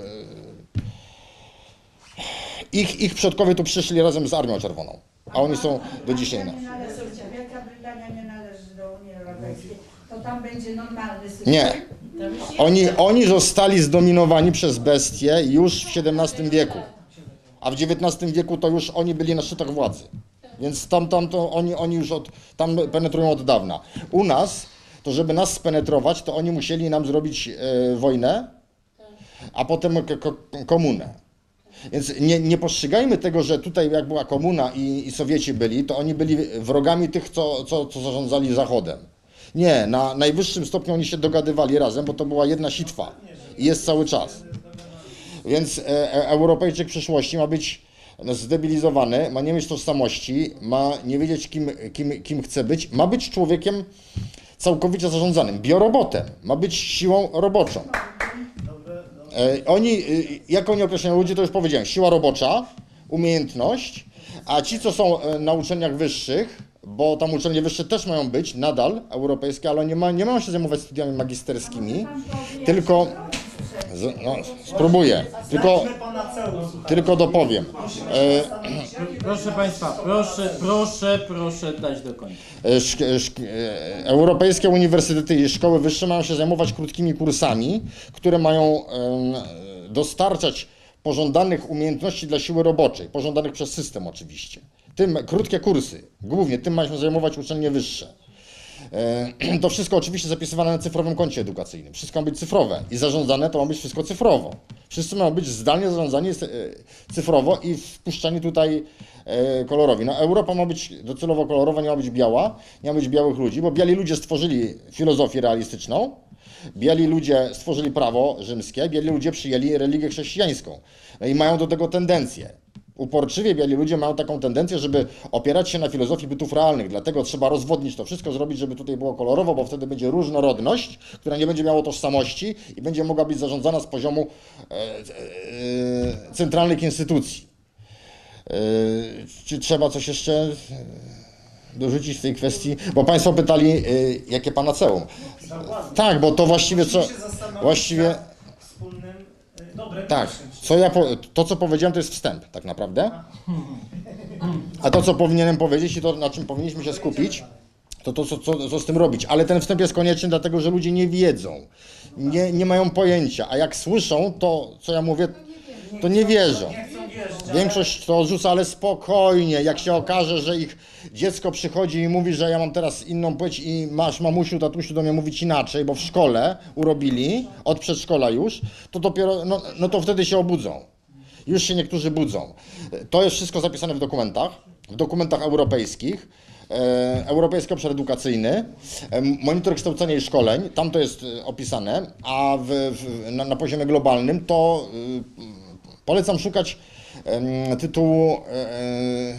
ich, ich przodkowie tu przyszli razem z Armią Czerwoną, a oni są do dzisiaj. Na... Wielka Brytania nie należy do Unii Europejskiej. To tam będzie normalny system. Nie. Oni, oni zostali zdominowani przez bestie już w siedemnastym wieku, a w dziewiętnastym wieku to już oni byli na szczytach władzy. Więc tam, tam to oni, oni już od, tam penetrują od dawna. U nas, to żeby nas spenetrować, to oni musieli nam zrobić e, wojnę, a potem k- k- komunę. Więc nie, nie postrzegajmy tego, że tutaj jak była komuna i, i Sowieci byli, to oni byli wrogami tych, co, co, co zarządzali Zachodem. Nie, na najwyższym stopniu oni się dogadywali razem, bo to była jedna sitwa i jest cały czas. Więc e, e, Europejczyk przyszłości ma być zdebilizowany, ma nie mieć tożsamości, ma nie wiedzieć, kim, kim, kim chce być, ma być człowiekiem całkowicie zarządzanym, biorobotem, ma być siłą roboczą. E, oni, jak oni określają ludzi, to już powiedziałem, siła robocza, umiejętność, a ci, co są na uczelniach wyższych, bo tam uczelnie wyższe też mają być nadal europejskie, ale nie, ma, nie mają się zajmować studiami magisterskimi, tylko... Z, no, spróbuję, tylko, tylko dopowiem. E, Proszę Państwa, proszę, proszę, proszę dać do końca. Szk, szk, europejskie uniwersytety i szkoły wyższe mają się zajmować krótkimi kursami, które mają e, dostarczać pożądanych umiejętności dla siły roboczej, pożądanych przez system oczywiście. Tym krótkie kursy, głównie tym mają się zajmować uczelnie wyższe. To wszystko oczywiście zapisywane na cyfrowym koncie edukacyjnym. Wszystko ma być cyfrowe i zarządzane to ma być wszystko cyfrowo. Wszyscy mają być zdalnie zarządzani cyfrowo i wpuszczani tutaj kolorowi. No, Europa ma być docelowo kolorowa, nie ma być biała, nie ma być białych ludzi, bo biali ludzie stworzyli filozofię realistyczną, biali ludzie stworzyli prawo rzymskie, biali ludzie przyjęli religię chrześcijańską. No i mają do tego tendencję. Uporczywie biali ludzie mają taką tendencję, żeby opierać się na filozofii bytów realnych, dlatego trzeba rozwodnić to wszystko, zrobić, żeby tutaj było kolorowo, bo wtedy będzie różnorodność, która nie będzie miała tożsamości i będzie mogła być zarządzana z poziomu e, e, centralnych instytucji. E, czy trzeba coś jeszcze dorzucić w tej kwestii? Bo Państwo pytali, e, jakie panaceum. Tak, bo to właściwie co... Właściwie... Tak, co ja po, to co powiedziałem to jest wstęp tak naprawdę, a to co powinienem powiedzieć i to na czym powinniśmy się skupić, to to co, co, co z tym robić, ale ten wstęp jest konieczny dlatego, że ludzie nie wiedzą, nie, nie mają pojęcia, a jak słyszą to co ja mówię, to nie wierzą. Większość to odrzuca, ale spokojnie, jak się okaże, że ich dziecko przychodzi i mówi, że ja mam teraz inną płeć i masz mamusiu, tatusiu do mnie mówić inaczej, bo w szkole urobili, od przedszkola już, to dopiero, no, no to wtedy się obudzą. Już się niektórzy budzą. To jest wszystko zapisane w dokumentach, w dokumentach europejskich. E, Europejski Obszar Edukacyjny, e, Monitor Kształcenia i Szkoleń, tam to jest opisane, a w, w, na, na poziomie globalnym to y, polecam szukać e, tytułu e,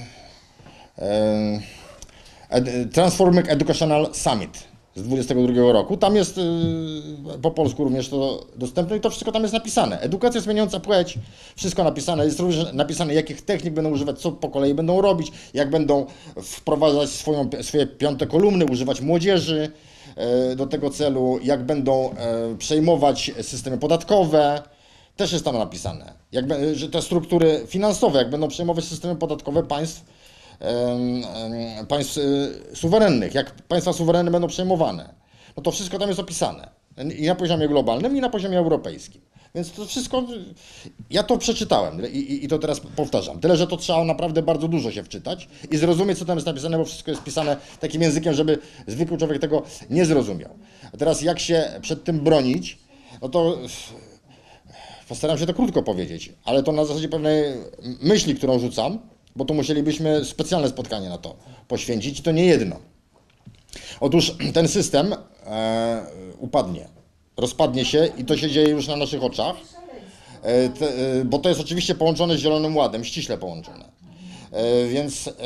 e, Transforming Educational Summit z dwudziestego drugiego roku. Tam jest e, po polsku również to dostępne i to wszystko tam jest napisane. Edukacja zmieniająca płeć, wszystko napisane. Jest również napisane, jakich technik będą używać, co po kolei będą robić, jak będą wprowadzać swoją, swoje piąte kolumny, używać młodzieży e, do tego celu, jak będą e, przejmować systemy podatkowe. Też jest tam napisane, jak, że te struktury finansowe, jak będą przejmować systemy podatkowe państw, e, państw e, suwerennych, jak państwa suwerenne będą przejmowane. No to wszystko tam jest opisane. I na poziomie globalnym, i na poziomie europejskim. Więc to wszystko, ja to przeczytałem i, i, i to teraz powtarzam. Tyle, że to trzeba naprawdę bardzo dużo się wczytać i zrozumieć, co tam jest napisane, bo wszystko jest pisane takim językiem, żeby zwykły człowiek tego nie zrozumiał. A teraz jak się przed tym bronić, no to postaram się to krótko powiedzieć, ale to na zasadzie pewnej myśli, którą rzucam, bo tu musielibyśmy specjalne spotkanie na to poświęcić i to nie jedno. Otóż ten system e, upadnie, rozpadnie się i to się dzieje już na naszych oczach, e, te, e, bo to jest oczywiście połączone z Zielonym Ładem, ściśle połączone. E, więc e,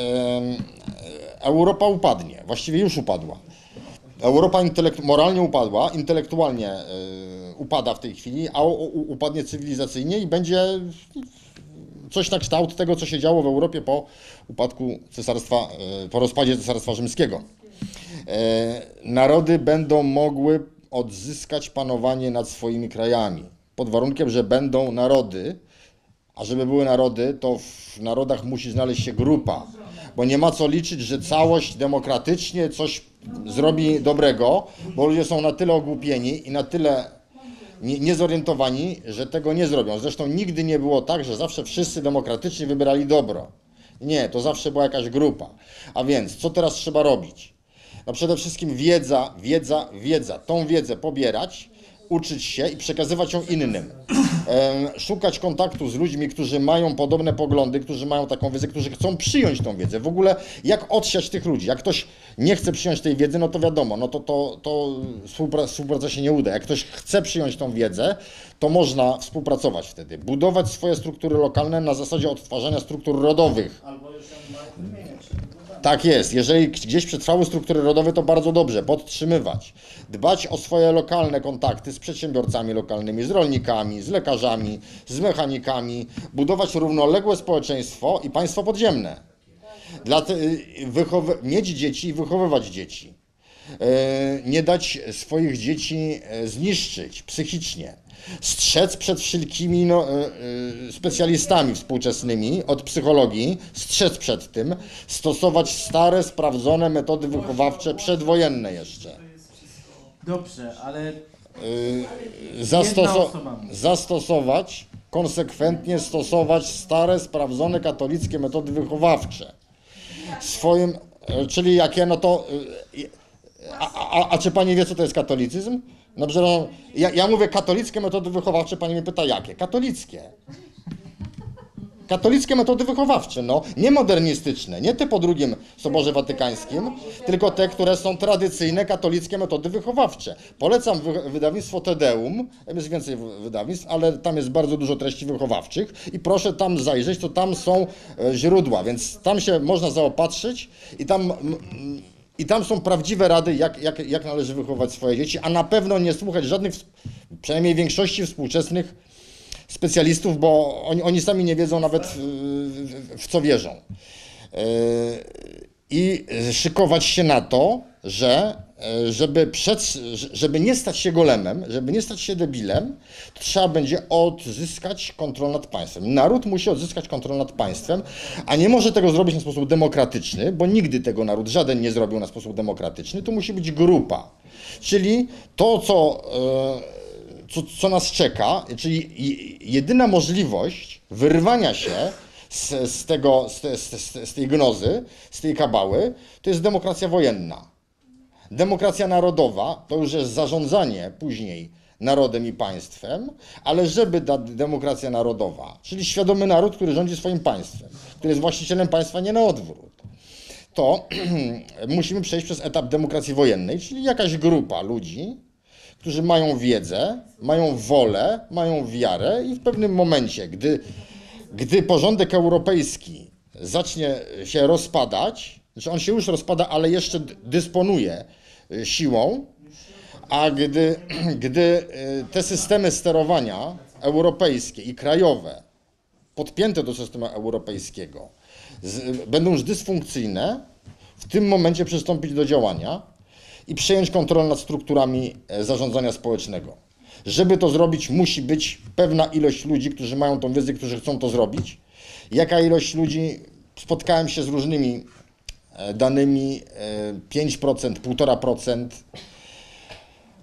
Europa upadnie, właściwie już upadła. Europa intelekt, moralnie upadła, intelektualnie e, upada w tej chwili, a u, u, upadnie cywilizacyjnie i będzie coś na kształt tego, co się działo w Europie po upadku cesarstwa, e, po rozpadzie Cesarstwa Rzymskiego. E, narody będą mogły odzyskać panowanie nad swoimi krajami, pod warunkiem, że będą narody, a żeby były narody, to w narodach musi znaleźć się grupa, bo nie ma co liczyć, że całość demokratycznie coś zrobi dobrego, bo ludzie są na tyle ogłupieni i na tyle nie, niezorientowani, że tego nie zrobią. Zresztą nigdy nie było tak, że zawsze wszyscy demokratycznie wybierali dobro. Nie, to zawsze była jakaś grupa. A więc, co teraz trzeba robić? No przede wszystkim wiedza, wiedza, wiedza. Tą wiedzę pobierać, uczyć się i przekazywać ją innym. E, szukać kontaktu z ludźmi, którzy mają podobne poglądy, którzy mają taką wiedzę, którzy chcą przyjąć tą wiedzę. W ogóle jak odsiać tych ludzi? Jak ktoś nie chce przyjąć tej wiedzy, no to wiadomo, no to, to, to współpraca, współpraca się nie uda. Jak ktoś chce przyjąć tą wiedzę, to można współpracować wtedy. Budować swoje struktury lokalne na zasadzie odtwarzania struktur rodowych. Albo już ją wymieniać. Tak jest. Jeżeli gdzieś przetrwały struktury rodowe, to bardzo dobrze, podtrzymywać. Dbać o swoje lokalne kontakty z przedsiębiorcami lokalnymi, z rolnikami, z lekarzami, z mechanikami, budować równoległe społeczeństwo i państwo podziemne. Dla te, wychowy, mieć dzieci i wychowywać dzieci. Nie dać swoich dzieci zniszczyć psychicznie. Strzec przed wszelkimi no, specjalistami współczesnymi od psychologii, strzec przed tym, stosować stare, sprawdzone metody wychowawcze, przedwojenne jeszcze. Dobrze, ale Zastoso osoba mówi. zastosować, konsekwentnie stosować stare, sprawdzone katolickie metody wychowawcze. Swoim, czyli jakie, no to... A, a, a czy pani wie, co to jest katolicyzm? Dobrze, no, ja, ja mówię katolickie metody wychowawcze, pani mnie pyta jakie? Katolickie. Katolickie metody wychowawcze, no, nie modernistyczne, nie te po drugim Soborze Watykańskim, tylko te, które są tradycyjne katolickie metody wychowawcze. Polecam wy, wydawnictwo Tedeum, jest więcej wydawnictw, ale tam jest bardzo dużo treści wychowawczych i proszę tam zajrzeć, to tam są e, źródła, więc tam się można zaopatrzyć i tam... M, I tam są prawdziwe rady, jak, jak, jak należy wychować swoje dzieci, a na pewno nie słuchać żadnych, przynajmniej większości współczesnych specjalistów, bo oni, oni sami nie wiedzą nawet w, w, w co wierzą. I szykować się na to, że żeby, przed, żeby nie stać się golemem, żeby nie stać się debilem, to trzeba będzie odzyskać kontrolę nad państwem. Naród musi odzyskać kontrolę nad państwem, a nie może tego zrobić na sposób demokratyczny, bo nigdy tego naród żaden nie zrobił na sposób demokratyczny. To musi być grupa. Czyli to, co, co, co nas czeka, czyli jedyna możliwość wyrwania się z, z, tego, z, z, z tej gnozy, z tej kabały, to jest demokracja wojenna. Demokracja narodowa to już jest zarządzanie później narodem i państwem, ale żeby ta demokracja narodowa, czyli świadomy naród, który rządzi swoim państwem, który jest właścicielem państwa, nie na odwrót, to musimy przejść przez etap demokracji wojennej, czyli jakaś grupa ludzi, którzy mają wiedzę, mają wolę, mają wiarę i w pewnym momencie, gdy, gdy porządek europejski zacznie się rozpadać, znaczy on się już rozpada, ale jeszcze dysponuje siłą, a gdy, gdy te systemy sterowania europejskie i krajowe, podpięte do systemu europejskiego, z, będą już dysfunkcyjne, w tym momencie przystąpić do działania i przejąć kontrolę nad strukturami zarządzania społecznego. Żeby to zrobić, musi być pewna ilość ludzi, którzy mają tą wiedzę, którzy chcą to zrobić. Jaka ilość ludzi? Spotkałem się z różnymi danymi, pięć procent, półtora procent.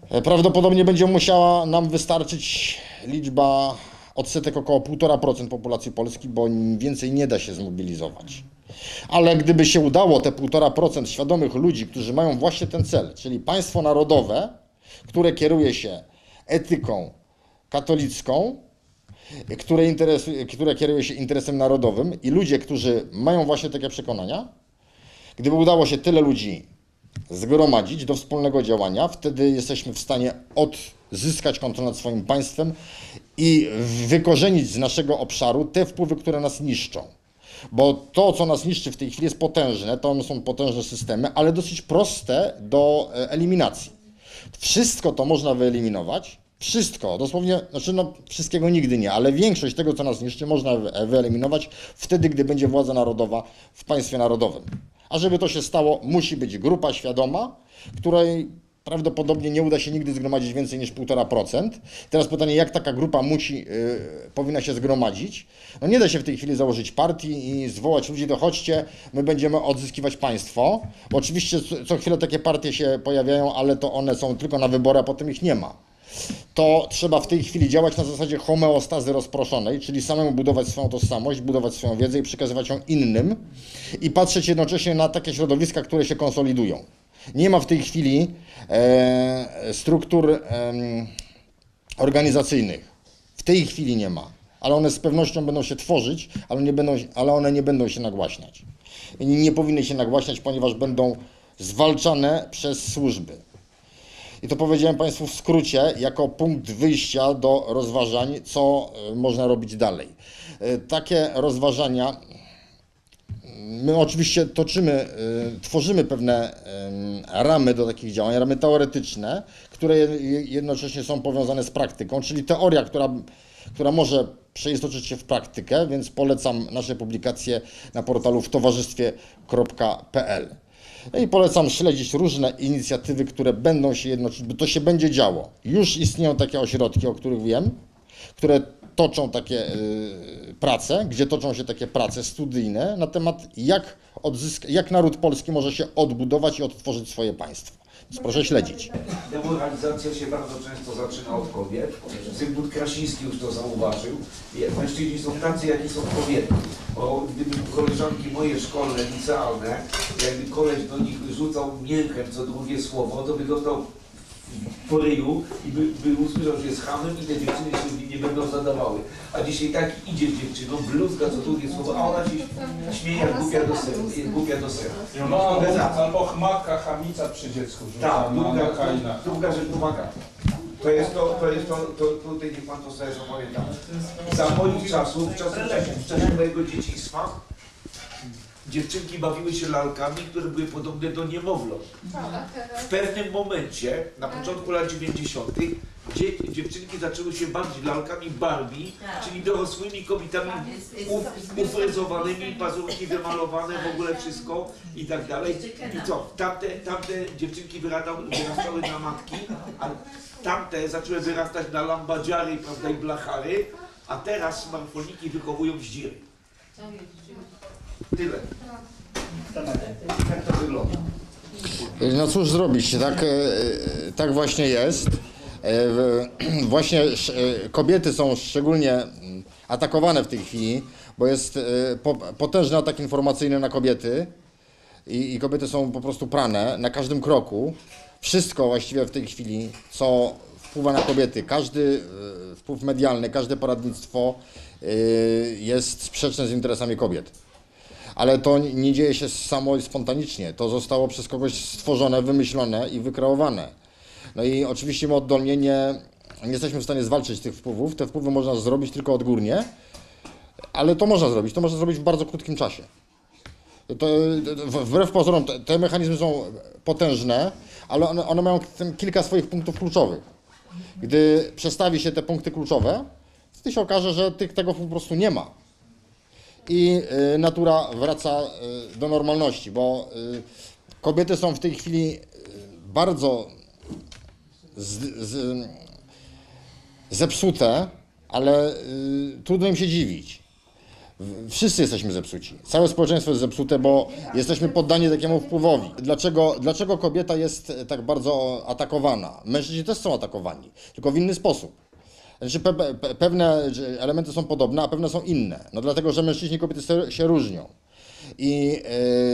Prawdopodobnie będzie musiała nam wystarczyć liczba odsetek około półtora procent populacji Polski, bo więcej nie da się zmobilizować. Ale gdyby się udało te półtora procent świadomych ludzi, którzy mają właśnie ten cel, czyli państwo narodowe, które kieruje się etyką katolicką, które, interesuje, które kieruje się interesem narodowym i ludzie, którzy mają właśnie takie przekonania, gdyby udało się tyle ludzi zgromadzić do wspólnego działania, wtedy jesteśmy w stanie odzyskać kontrolę nad swoim państwem i wykorzenić z naszego obszaru te wpływy, które nas niszczą. Bo to, co nas niszczy w tej chwili jest potężne, to są potężne systemy, ale dosyć proste do eliminacji. Wszystko to można wyeliminować, wszystko, dosłownie, znaczy no wszystkiego nigdy nie, ale większość tego, co nas niszczy, można wyeliminować wtedy, gdy będzie władza narodowa w państwie narodowym. A żeby to się stało, musi być grupa świadoma, której prawdopodobnie nie uda się nigdy zgromadzić więcej niż półtora procent. Teraz pytanie, jak taka grupa musi, yy, powinna się zgromadzić? No nie da się w tej chwili założyć partii i zwołać ludzi, to chodźcie, my będziemy odzyskiwać państwo. Bo oczywiście co chwilę takie partie się pojawiają, ale to one są tylko na wybory, a potem ich nie ma. To trzeba w tej chwili działać na zasadzie homeostazy rozproszonej, czyli samemu budować swoją tożsamość, budować swoją wiedzę i przekazywać ją innym i patrzeć jednocześnie na takie środowiska, które się konsolidują. Nie ma w tej chwili e, struktur e, organizacyjnych. W tej chwili nie ma, ale one z pewnością będą się tworzyć, ale, nie będą, ale one nie będą się nagłaśniać. I nie powinny się nagłaśniać, ponieważ będą zwalczane przez służby. I to powiedziałem Państwu w skrócie, jako punkt wyjścia do rozważań, co można robić dalej. Takie rozważania, my oczywiście toczymy, tworzymy pewne ramy do takich działań, ramy teoretyczne, które jednocześnie są powiązane z praktyką, czyli teoria, która, która może przeistoczyć się w praktykę, więc polecam nasze publikacje na portalu w towarzystwie kropka p l. No i polecam śledzić różne inicjatywy, które będą się jednoczyć, bo to się będzie działo. Już istnieją takie ośrodki, o których wiem, które toczą takie y, prace, gdzie toczą się takie prace studyjne na temat, jak, odzyska, jak naród polski może się odbudować i odtworzyć swoje państwo. Więc proszę śledzić. Demoralizacja się bardzo często zaczyna od kobiet. Zygmunt Krasiński już to zauważył. Mężczyźni są tacy, jakie są kobiety. Bo gdyby koleżanki moje szkolne, licealne, jakby koleś do nich rzucał mięchem co drugie słowo, to by dostał po ryju i by, by usłyszał, że jest hamem i te dziewczyny się z nim nie będą zadawały. A dzisiaj tak idzie z dziewczyną, bluzga co drugie słowo, a ona się śmieje jak głupia do sera. Głupia do sera. No, albo, albo chmatka, chamica przy dziecku. Tak, na, druga, na druga rzecz pomaga. To jest to, to jest to, to tutaj niech pan to sobie zapamięta. Za moich czasów, w czasie, w czasie mojego dzieciństwa, dziewczynki bawiły się lalkami, które były podobne do niemowląt. W pewnym momencie, na początku lat dziewięćdziesiątych, dzie dziewczynki zaczęły się bawić lalkami Barbie, czyli dorosłymi kobietami uf ufryzowanymi, pazurki wymalowane, w ogóle wszystko i tak dalej. I co? Tamte, tamte dziewczynki wyrastały na matki, a tamte zaczęły wyrastać na lambadziary, prawda, i blachary, a teraz smartfoniki wychowują zdziry. Tyle. Tak to wygląda. No cóż zrobić, tak, tak właśnie jest. Właśnie kobiety są szczególnie atakowane w tej chwili, bo jest potężny atak informacyjny na kobiety i, i kobiety są po prostu prane na każdym kroku. Wszystko właściwie w tej chwili, co wpływa na kobiety, każdy wpływ medialny, każde poradnictwo jest sprzeczne z interesami kobiet. Ale to nie dzieje się samo i spontanicznie. To zostało przez kogoś stworzone, wymyślone i wykreowane. No i oczywiście my oddolnie nie, nie jesteśmy w stanie zwalczyć tych wpływów. Te wpływy można zrobić tylko odgórnie, ale to można zrobić. To można zrobić w bardzo krótkim czasie. To, wbrew pozorom te, te mechanizmy są potężne, ale one, one mają kilka swoich punktów kluczowych. Gdy przestawi się te punkty kluczowe, wtedy się okaże, że tych, tego po prostu nie ma. I y, natura wraca y, do normalności, bo y, kobiety są w tej chwili y, bardzo z, z, zepsute, ale y, trudno im się dziwić. Wszyscy jesteśmy zepsuci. Całe społeczeństwo jest zepsute, bo jesteśmy poddani takiemu wpływowi. Dlaczego, dlaczego kobieta jest tak bardzo atakowana? Mężczyźni też są atakowani, tylko w inny sposób. Znaczy pe, pe, pewne elementy są podobne, a pewne są inne. No dlatego, że mężczyźni i kobiety się różnią. I yy,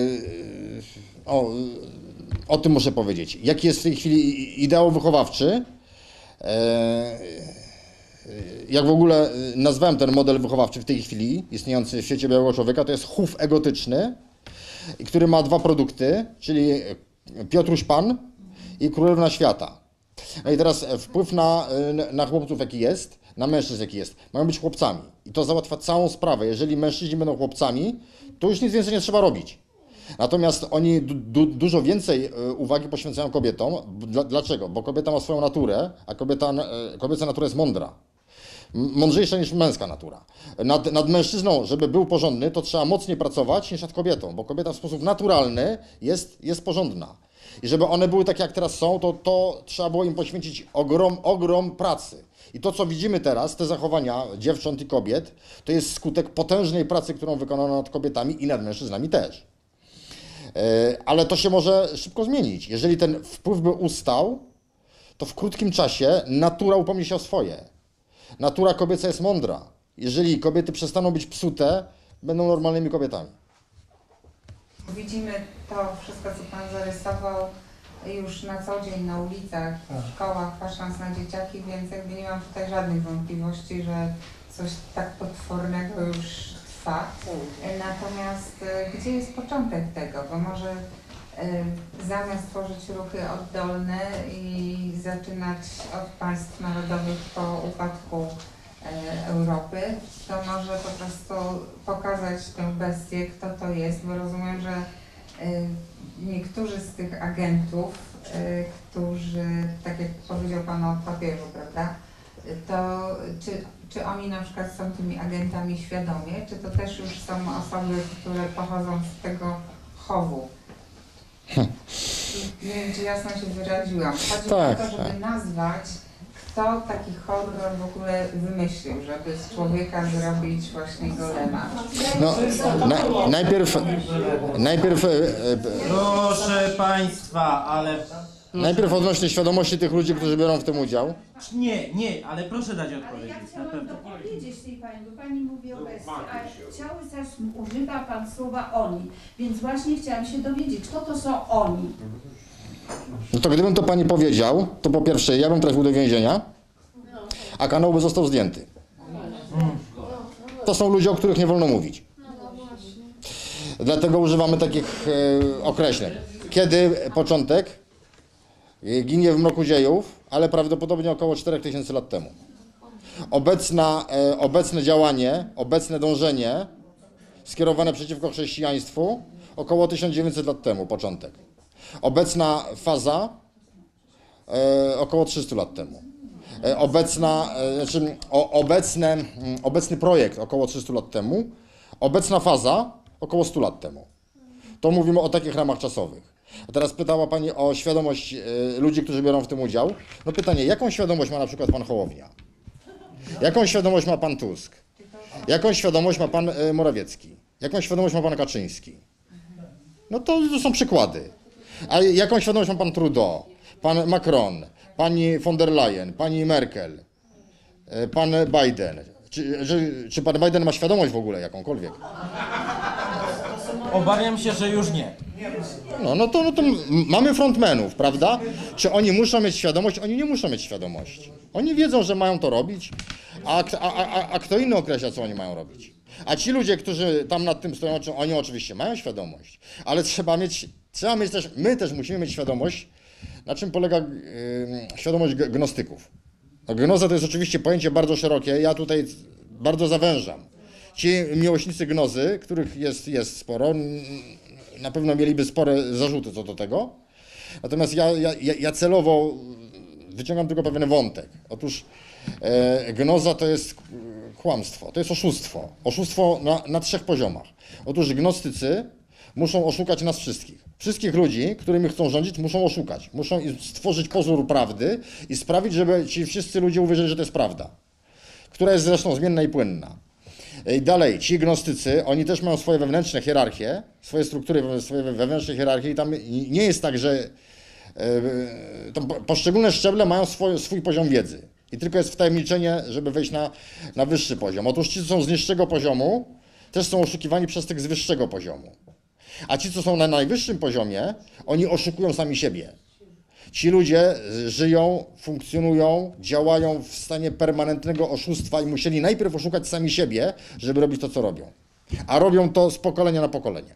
o, o tym muszę powiedzieć. Jaki jest w tej chwili ideał wychowawczy? Yy, Jak w ogóle nazwałem ten model wychowawczy w tej chwili, istniejący w świecie białego człowieka, to jest chów egotyczny, który ma dwa produkty, czyli Piotruś Pan i Królewna Świata. No i teraz wpływ na, na chłopców jaki jest, na mężczyzn jaki jest. Mają być chłopcami i to załatwia całą sprawę. Jeżeli mężczyźni będą chłopcami, to już nic więcej nie trzeba robić. Natomiast oni du, du, dużo więcej uwagi poświęcają kobietom. Dla, dlaczego? Bo kobieta ma swoją naturę, a kobieta, kobieca natura jest mądra. Mądrzejsza niż męska natura. Nad, nad mężczyzną, żeby był porządny, to trzeba mocniej pracować niż nad kobietą, bo kobieta w sposób naturalny jest, jest porządna. I żeby one były takie, jak teraz są, to, to trzeba było im poświęcić ogrom, ogrom pracy. I to, co widzimy teraz, te zachowania dziewcząt i kobiet, to jest skutek potężnej pracy, którą wykonano nad kobietami i nad mężczyznami też. Yy, ale to się może szybko zmienić. Jeżeli ten wpływ by ustał, to w krótkim czasie natura upomni się o swoje. Natura kobieca jest mądra. Jeżeli kobiety przestaną być psute, będą normalnymi kobietami. Widzimy to wszystko, co Pan zarysował już na co dzień na ulicach, w szkołach, patrząc na dzieciaki, więc jakby nie mam tutaj żadnych wątpliwości, że coś tak potwornego już trwa. Natomiast gdzie jest początek tego? Bo może zamiast tworzyć ruchy oddolne i zaczynać od państw narodowych po upadku Europy, to może po prostu pokazać tę bestię, kto to jest, bo rozumiem, że niektórzy z tych agentów, którzy, tak jak powiedział Pan o papieżu, prawda, to czy, czy oni na przykład są tymi agentami świadomie, czy to też już są osoby, które pochodzą z tego chowu? Nie wiem, czy jasno się wyraziłam. Chodzi Tak, o to, żeby tak. nazwać, kto taki horror w ogóle wymyślił, żeby z człowieka zrobić właśnie golema. No, na, najpierw, najpierw, e, e, Proszę Państwa, ale... najpierw odnośnie świadomości tych ludzi, którzy biorą w tym udział. Nie, nie, ale proszę dać Ale ja odpowiedzieć, na chciałam pewno. dopowiedzieć tej pani, bo pani mówi o bestii, a cały czas używa pan słowa oni, więc właśnie chciałam się dowiedzieć, kto to są oni. No to gdybym to pani powiedział, to po pierwsze ja bym trafił do więzienia, a kanał by został zdjęty. To są ludzie, o których nie wolno mówić. Dlatego używamy takich e, określeń. Kiedy początek? Ginie w mroku dziejów, ale prawdopodobnie około czterech tysięcy lat temu. Obecna, e, obecne działanie, obecne dążenie skierowane przeciwko chrześcijaństwu około tysiąc dziewięćset lat temu, początek. Obecna faza e, około trzystu lat temu. E, obecna, e, znaczy o, obecne, m, obecny projekt około trzystu lat temu. Obecna faza około stu lat temu. To mówimy o takich ramach czasowych. A teraz pytała Pani o świadomość e, ludzi, którzy biorą w tym udział. No pytanie, jaką świadomość ma na przykład Pan Hołownia? Jaką świadomość ma Pan Tusk? Jaką świadomość ma Pan e, Morawiecki? Jaką świadomość ma Pan Kaczyński? No to, to są przykłady. A jaką świadomość ma Pan Trudeau? Pan Macron? Pani von der Leyen? Pani Merkel? e, Pan Biden? Czy, czy, czy Pan Biden ma świadomość w ogóle jakąkolwiek? Obawiam się, że już nie. No, no, to, no to mamy frontmenów, prawda? Czy oni muszą mieć świadomość? Oni nie muszą mieć świadomości. Oni wiedzą, że mają to robić, a, a, a, a kto inny określa, co oni mają robić. A ci ludzie, którzy tam nad tym stoją, oni oczywiście mają świadomość, ale trzeba mieć, trzeba mieć też, my też musimy mieć świadomość, na czym polega yy, świadomość gnostyków. No, gnoza to jest oczywiście pojęcie bardzo szerokie, ja tutaj bardzo zawężam. Ci miłośnicy gnozy, których jest, jest sporo, na pewno mieliby spore zarzuty co do tego. Natomiast ja, ja, ja celowo wyciągam tylko pewien wątek. Otóż e, gnoza to jest kłamstwo, to jest oszustwo. Oszustwo na, na trzech poziomach. Otóż gnostycy muszą oszukać nas wszystkich. Wszystkich ludzi, którymi chcą rządzić, muszą oszukać. Muszą stworzyć pozór prawdy i sprawić, żeby ci wszyscy ludzie uwierzyli, że to jest prawda. Która jest zresztą zmienna i płynna. I dalej, ci gnostycy, oni też mają swoje wewnętrzne hierarchie, swoje struktury, swoje wewnętrzne hierarchie i tam nie jest tak, że yy, tam poszczególne szczeble mają swój, swój poziom wiedzy. I tylko jest wtajemniczenie, żeby wejść na, na wyższy poziom. Otóż ci, co są z niższego poziomu, też są oszukiwani przez tych z wyższego poziomu. A ci, co są na najwyższym poziomie, oni oszukują sami siebie. Ci ludzie żyją, funkcjonują, działają w stanie permanentnego oszustwa i musieli najpierw oszukać sami siebie, żeby robić to, co robią. A robią to z pokolenia na pokolenie.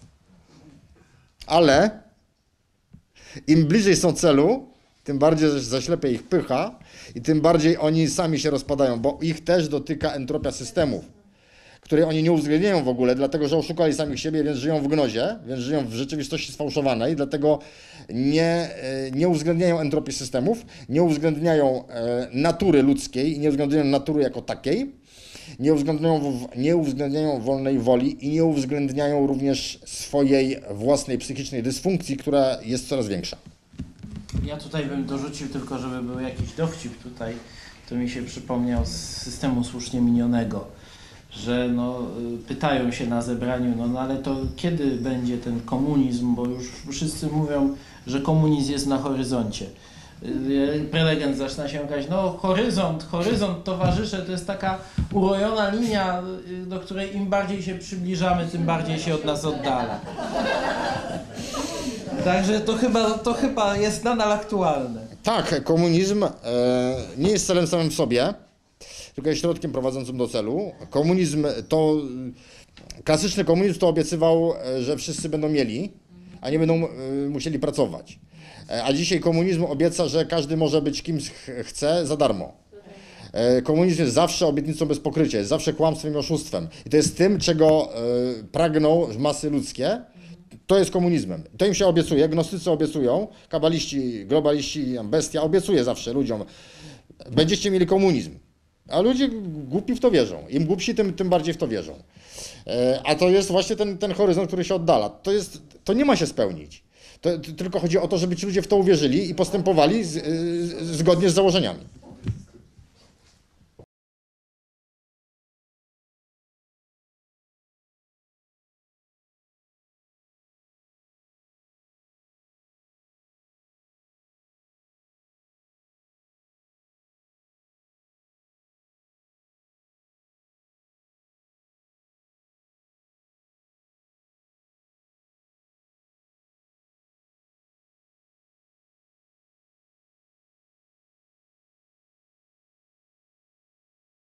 Ale im bliżej są celu, tym bardziej zaślepia ich pycha i tym bardziej oni sami się rozpadają, bo ich też dotyka entropia systemów, której oni nie uwzględniają w ogóle, dlatego że oszukali samych siebie, więc żyją w gnozie, więc żyją w rzeczywistości sfałszowanej, dlatego nie, nie uwzględniają entropii systemów, nie uwzględniają natury ludzkiej, nie uwzględniają natury jako takiej, nie uwzględniają, nie uwzględniają wolnej woli i nie uwzględniają również swojej własnej psychicznej dysfunkcji, która jest coraz większa. Ja tutaj bym dorzucił tylko, żeby był jakiś dowcip tutaj, to mi się przypomniał z systemu słusznie minionego, że no, pytają się na zebraniu, no, no ale to kiedy będzie ten komunizm, bo już wszyscy mówią, że komunizm jest na horyzoncie. Prelegent zaczyna się okazać, no horyzont, horyzont towarzysze, to jest taka urojona linia, do której im bardziej się przybliżamy, tym bardziej się od nas oddala. Także to chyba, to chyba jest nadal aktualne. Tak, komunizm e, nie jest celem samym w sobie, tylko jest środkiem prowadzącym do celu. Komunizm to, klasyczny komunizm to obiecywał, że wszyscy będą mieli, a nie będą e, musieli pracować. E, a dzisiaj komunizm obieca, że każdy może być kimś ch chce za darmo. E, komunizm jest zawsze obietnicą bez pokrycia, jest zawsze kłamstwem i oszustwem. I to jest tym, czego e, pragną masy ludzkie. To jest komunizmem. To im się obiecuje, gnostycy obiecują, kabaliści, globaliści, bestia obiecuje zawsze ludziom, będziecie mieli komunizm. A ludzie głupi w to wierzą. Im głupsi, tym, tym bardziej w to wierzą. E, a to jest właśnie ten, ten horyzont, który się oddala. To, jest, to nie ma się spełnić. To, to tylko chodzi o to, żeby ci ludzie w to uwierzyli i postępowali z, z, zgodnie z założeniami.